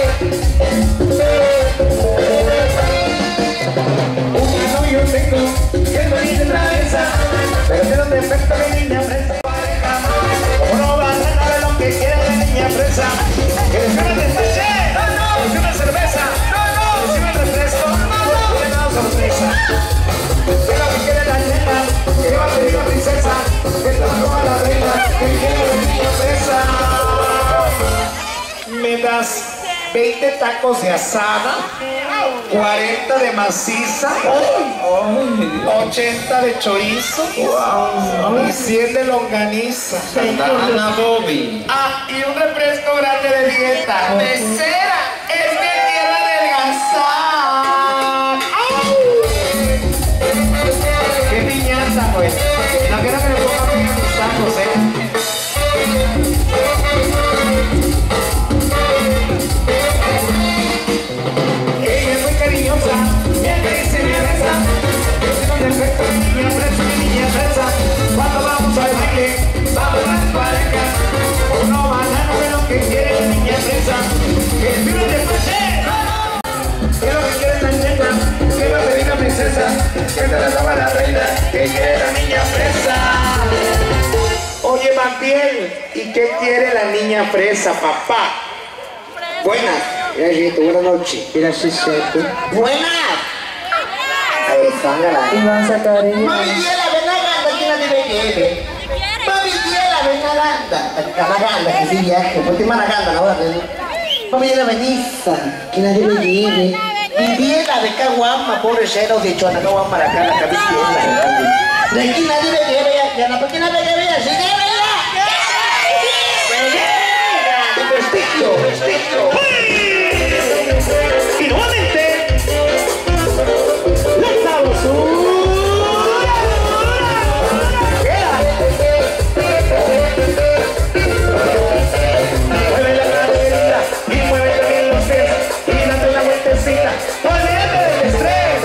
Un novio tengo que no dice travesa, pero tiene un defecto de niña fresa. Como no va a saber lo que quiere la niña fresa, que les gana de taché, que es una cerveza, que es un refresco, que no sorpresa. Que lo que quiere la nena, que va a pedir la princesa, que trabajó a la reina, que quiere la niña fresa. Me das 20 tacos de asada, 40 de maciza, 80 de chorizo, y 100 de longaniza. Ah, y un refresco grande de dieta. ¡Mesera! ¡Es que quiero adelgazar! ¡Qué piñata, pues! No quiero que me pongan bien tus tacos, Ella es muy cariñosa, bien me dice mi fresa. Yo tengo un defecto de niña fresa, mi niña fresa. Cuando vamos al baile, vamos las parejas. Uno banano de lo que quiere la niña fresa. Que el libro de coche, que lo que quiere la nena, que va a pedir la princesa, que te la toma la reina, que quiere la niña fresa. Oye, Mantiel, ¿y qué quiere la niña fresa, papá? Buenas. Rito, buenas noches. Mira, sí, cierto. Buenas. Ahí está, galán. Y van a sacar ahí. Mami, Diela, ven a Ganda, ¿quién la debe lleve? Mami, Diela, ven a Ganda. A Ganda, que sí viaje. Ponte más a Ganda, ahora. Mami, Diela, venisa. ¿Quién la debe lleve? Mi Diela, de Caguama, pobre cero de Chuana, Caguama, la cara, la cabeza. De aquí nadie me lleve, ya no, porque nadie me lleve, así que venga. Prestigio, prestigio. Y nuevamente, la sabrosura. Mueve la cadera y mueve también los pies y date una vueltecita. Olvídate del estrés.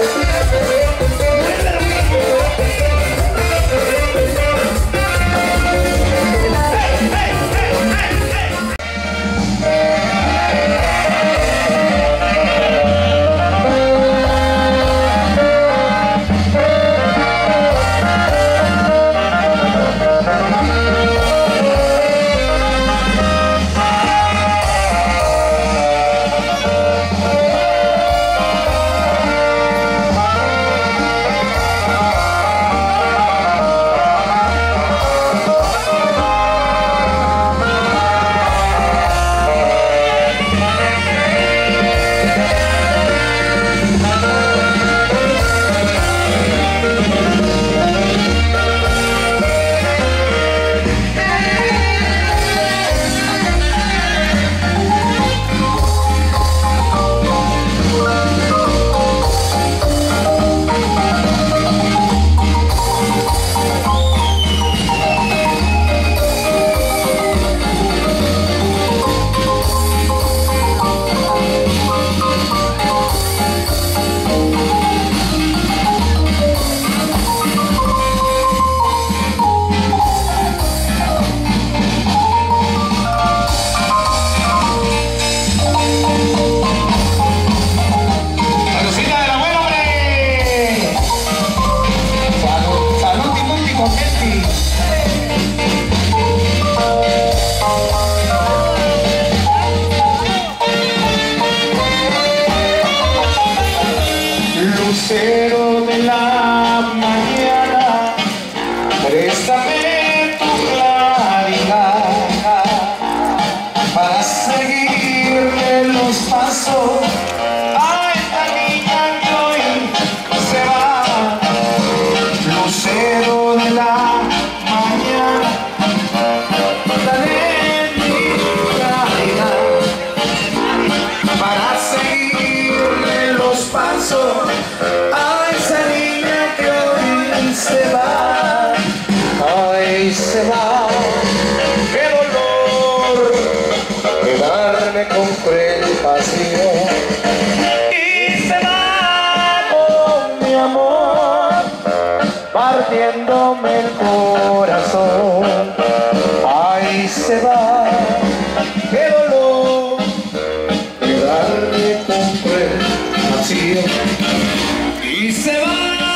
paso a esa niña que hoy se va. Ay, se va. Qué dolor quedarme con cruel pasión. Y se va con mi amor, partiéndome el corazón. Ay, se va. Qué dolor quedarme con cruel pasión. Y se va.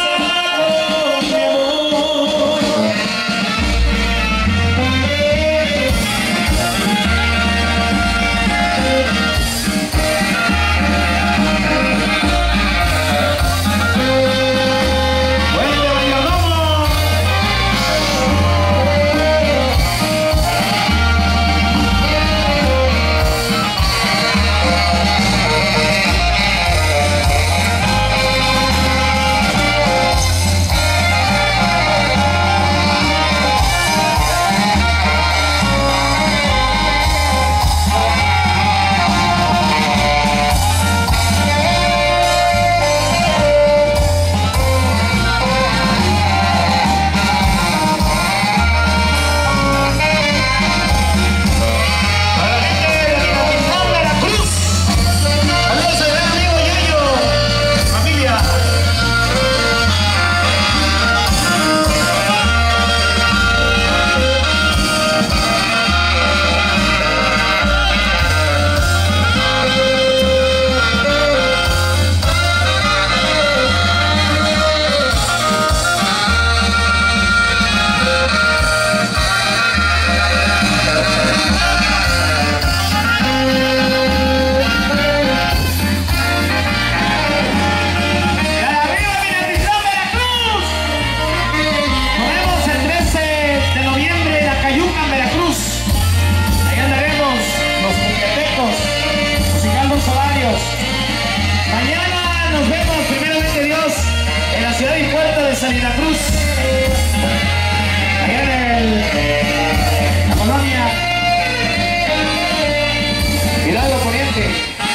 Mañana nos vemos, primeramente Dios, en la ciudad y puerto de Salina Cruz, allá en la colonia Hidalgo Poniente.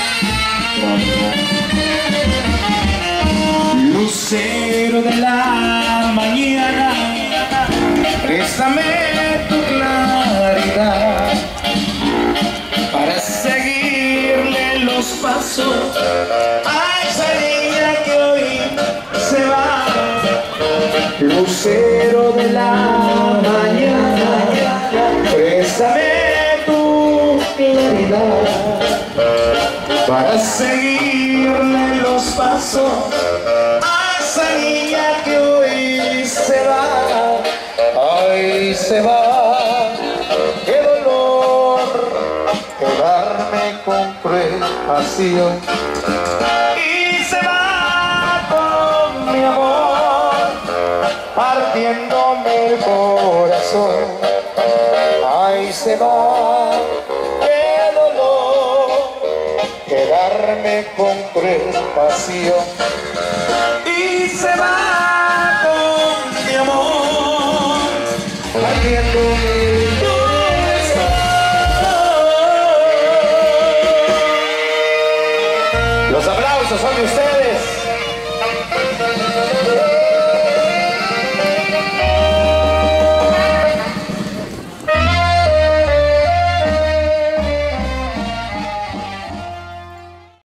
Lucero de la mañana, préstame tu claridad para seguirle los pasos a esa niña que hoy se va. Lucero de la mañana, préstame tu claridad para seguirle los pasos a esa niña que hoy se va. Ay, se va. Qué dolor quedarme con cruel pasión. Y se va con mi amor, partiéndome el corazón. Ay, se va. Qué dolor quedarme con cruel pasión. Y se va con mi amor, partiéndome el corazón. Los aplausos son de ustedes.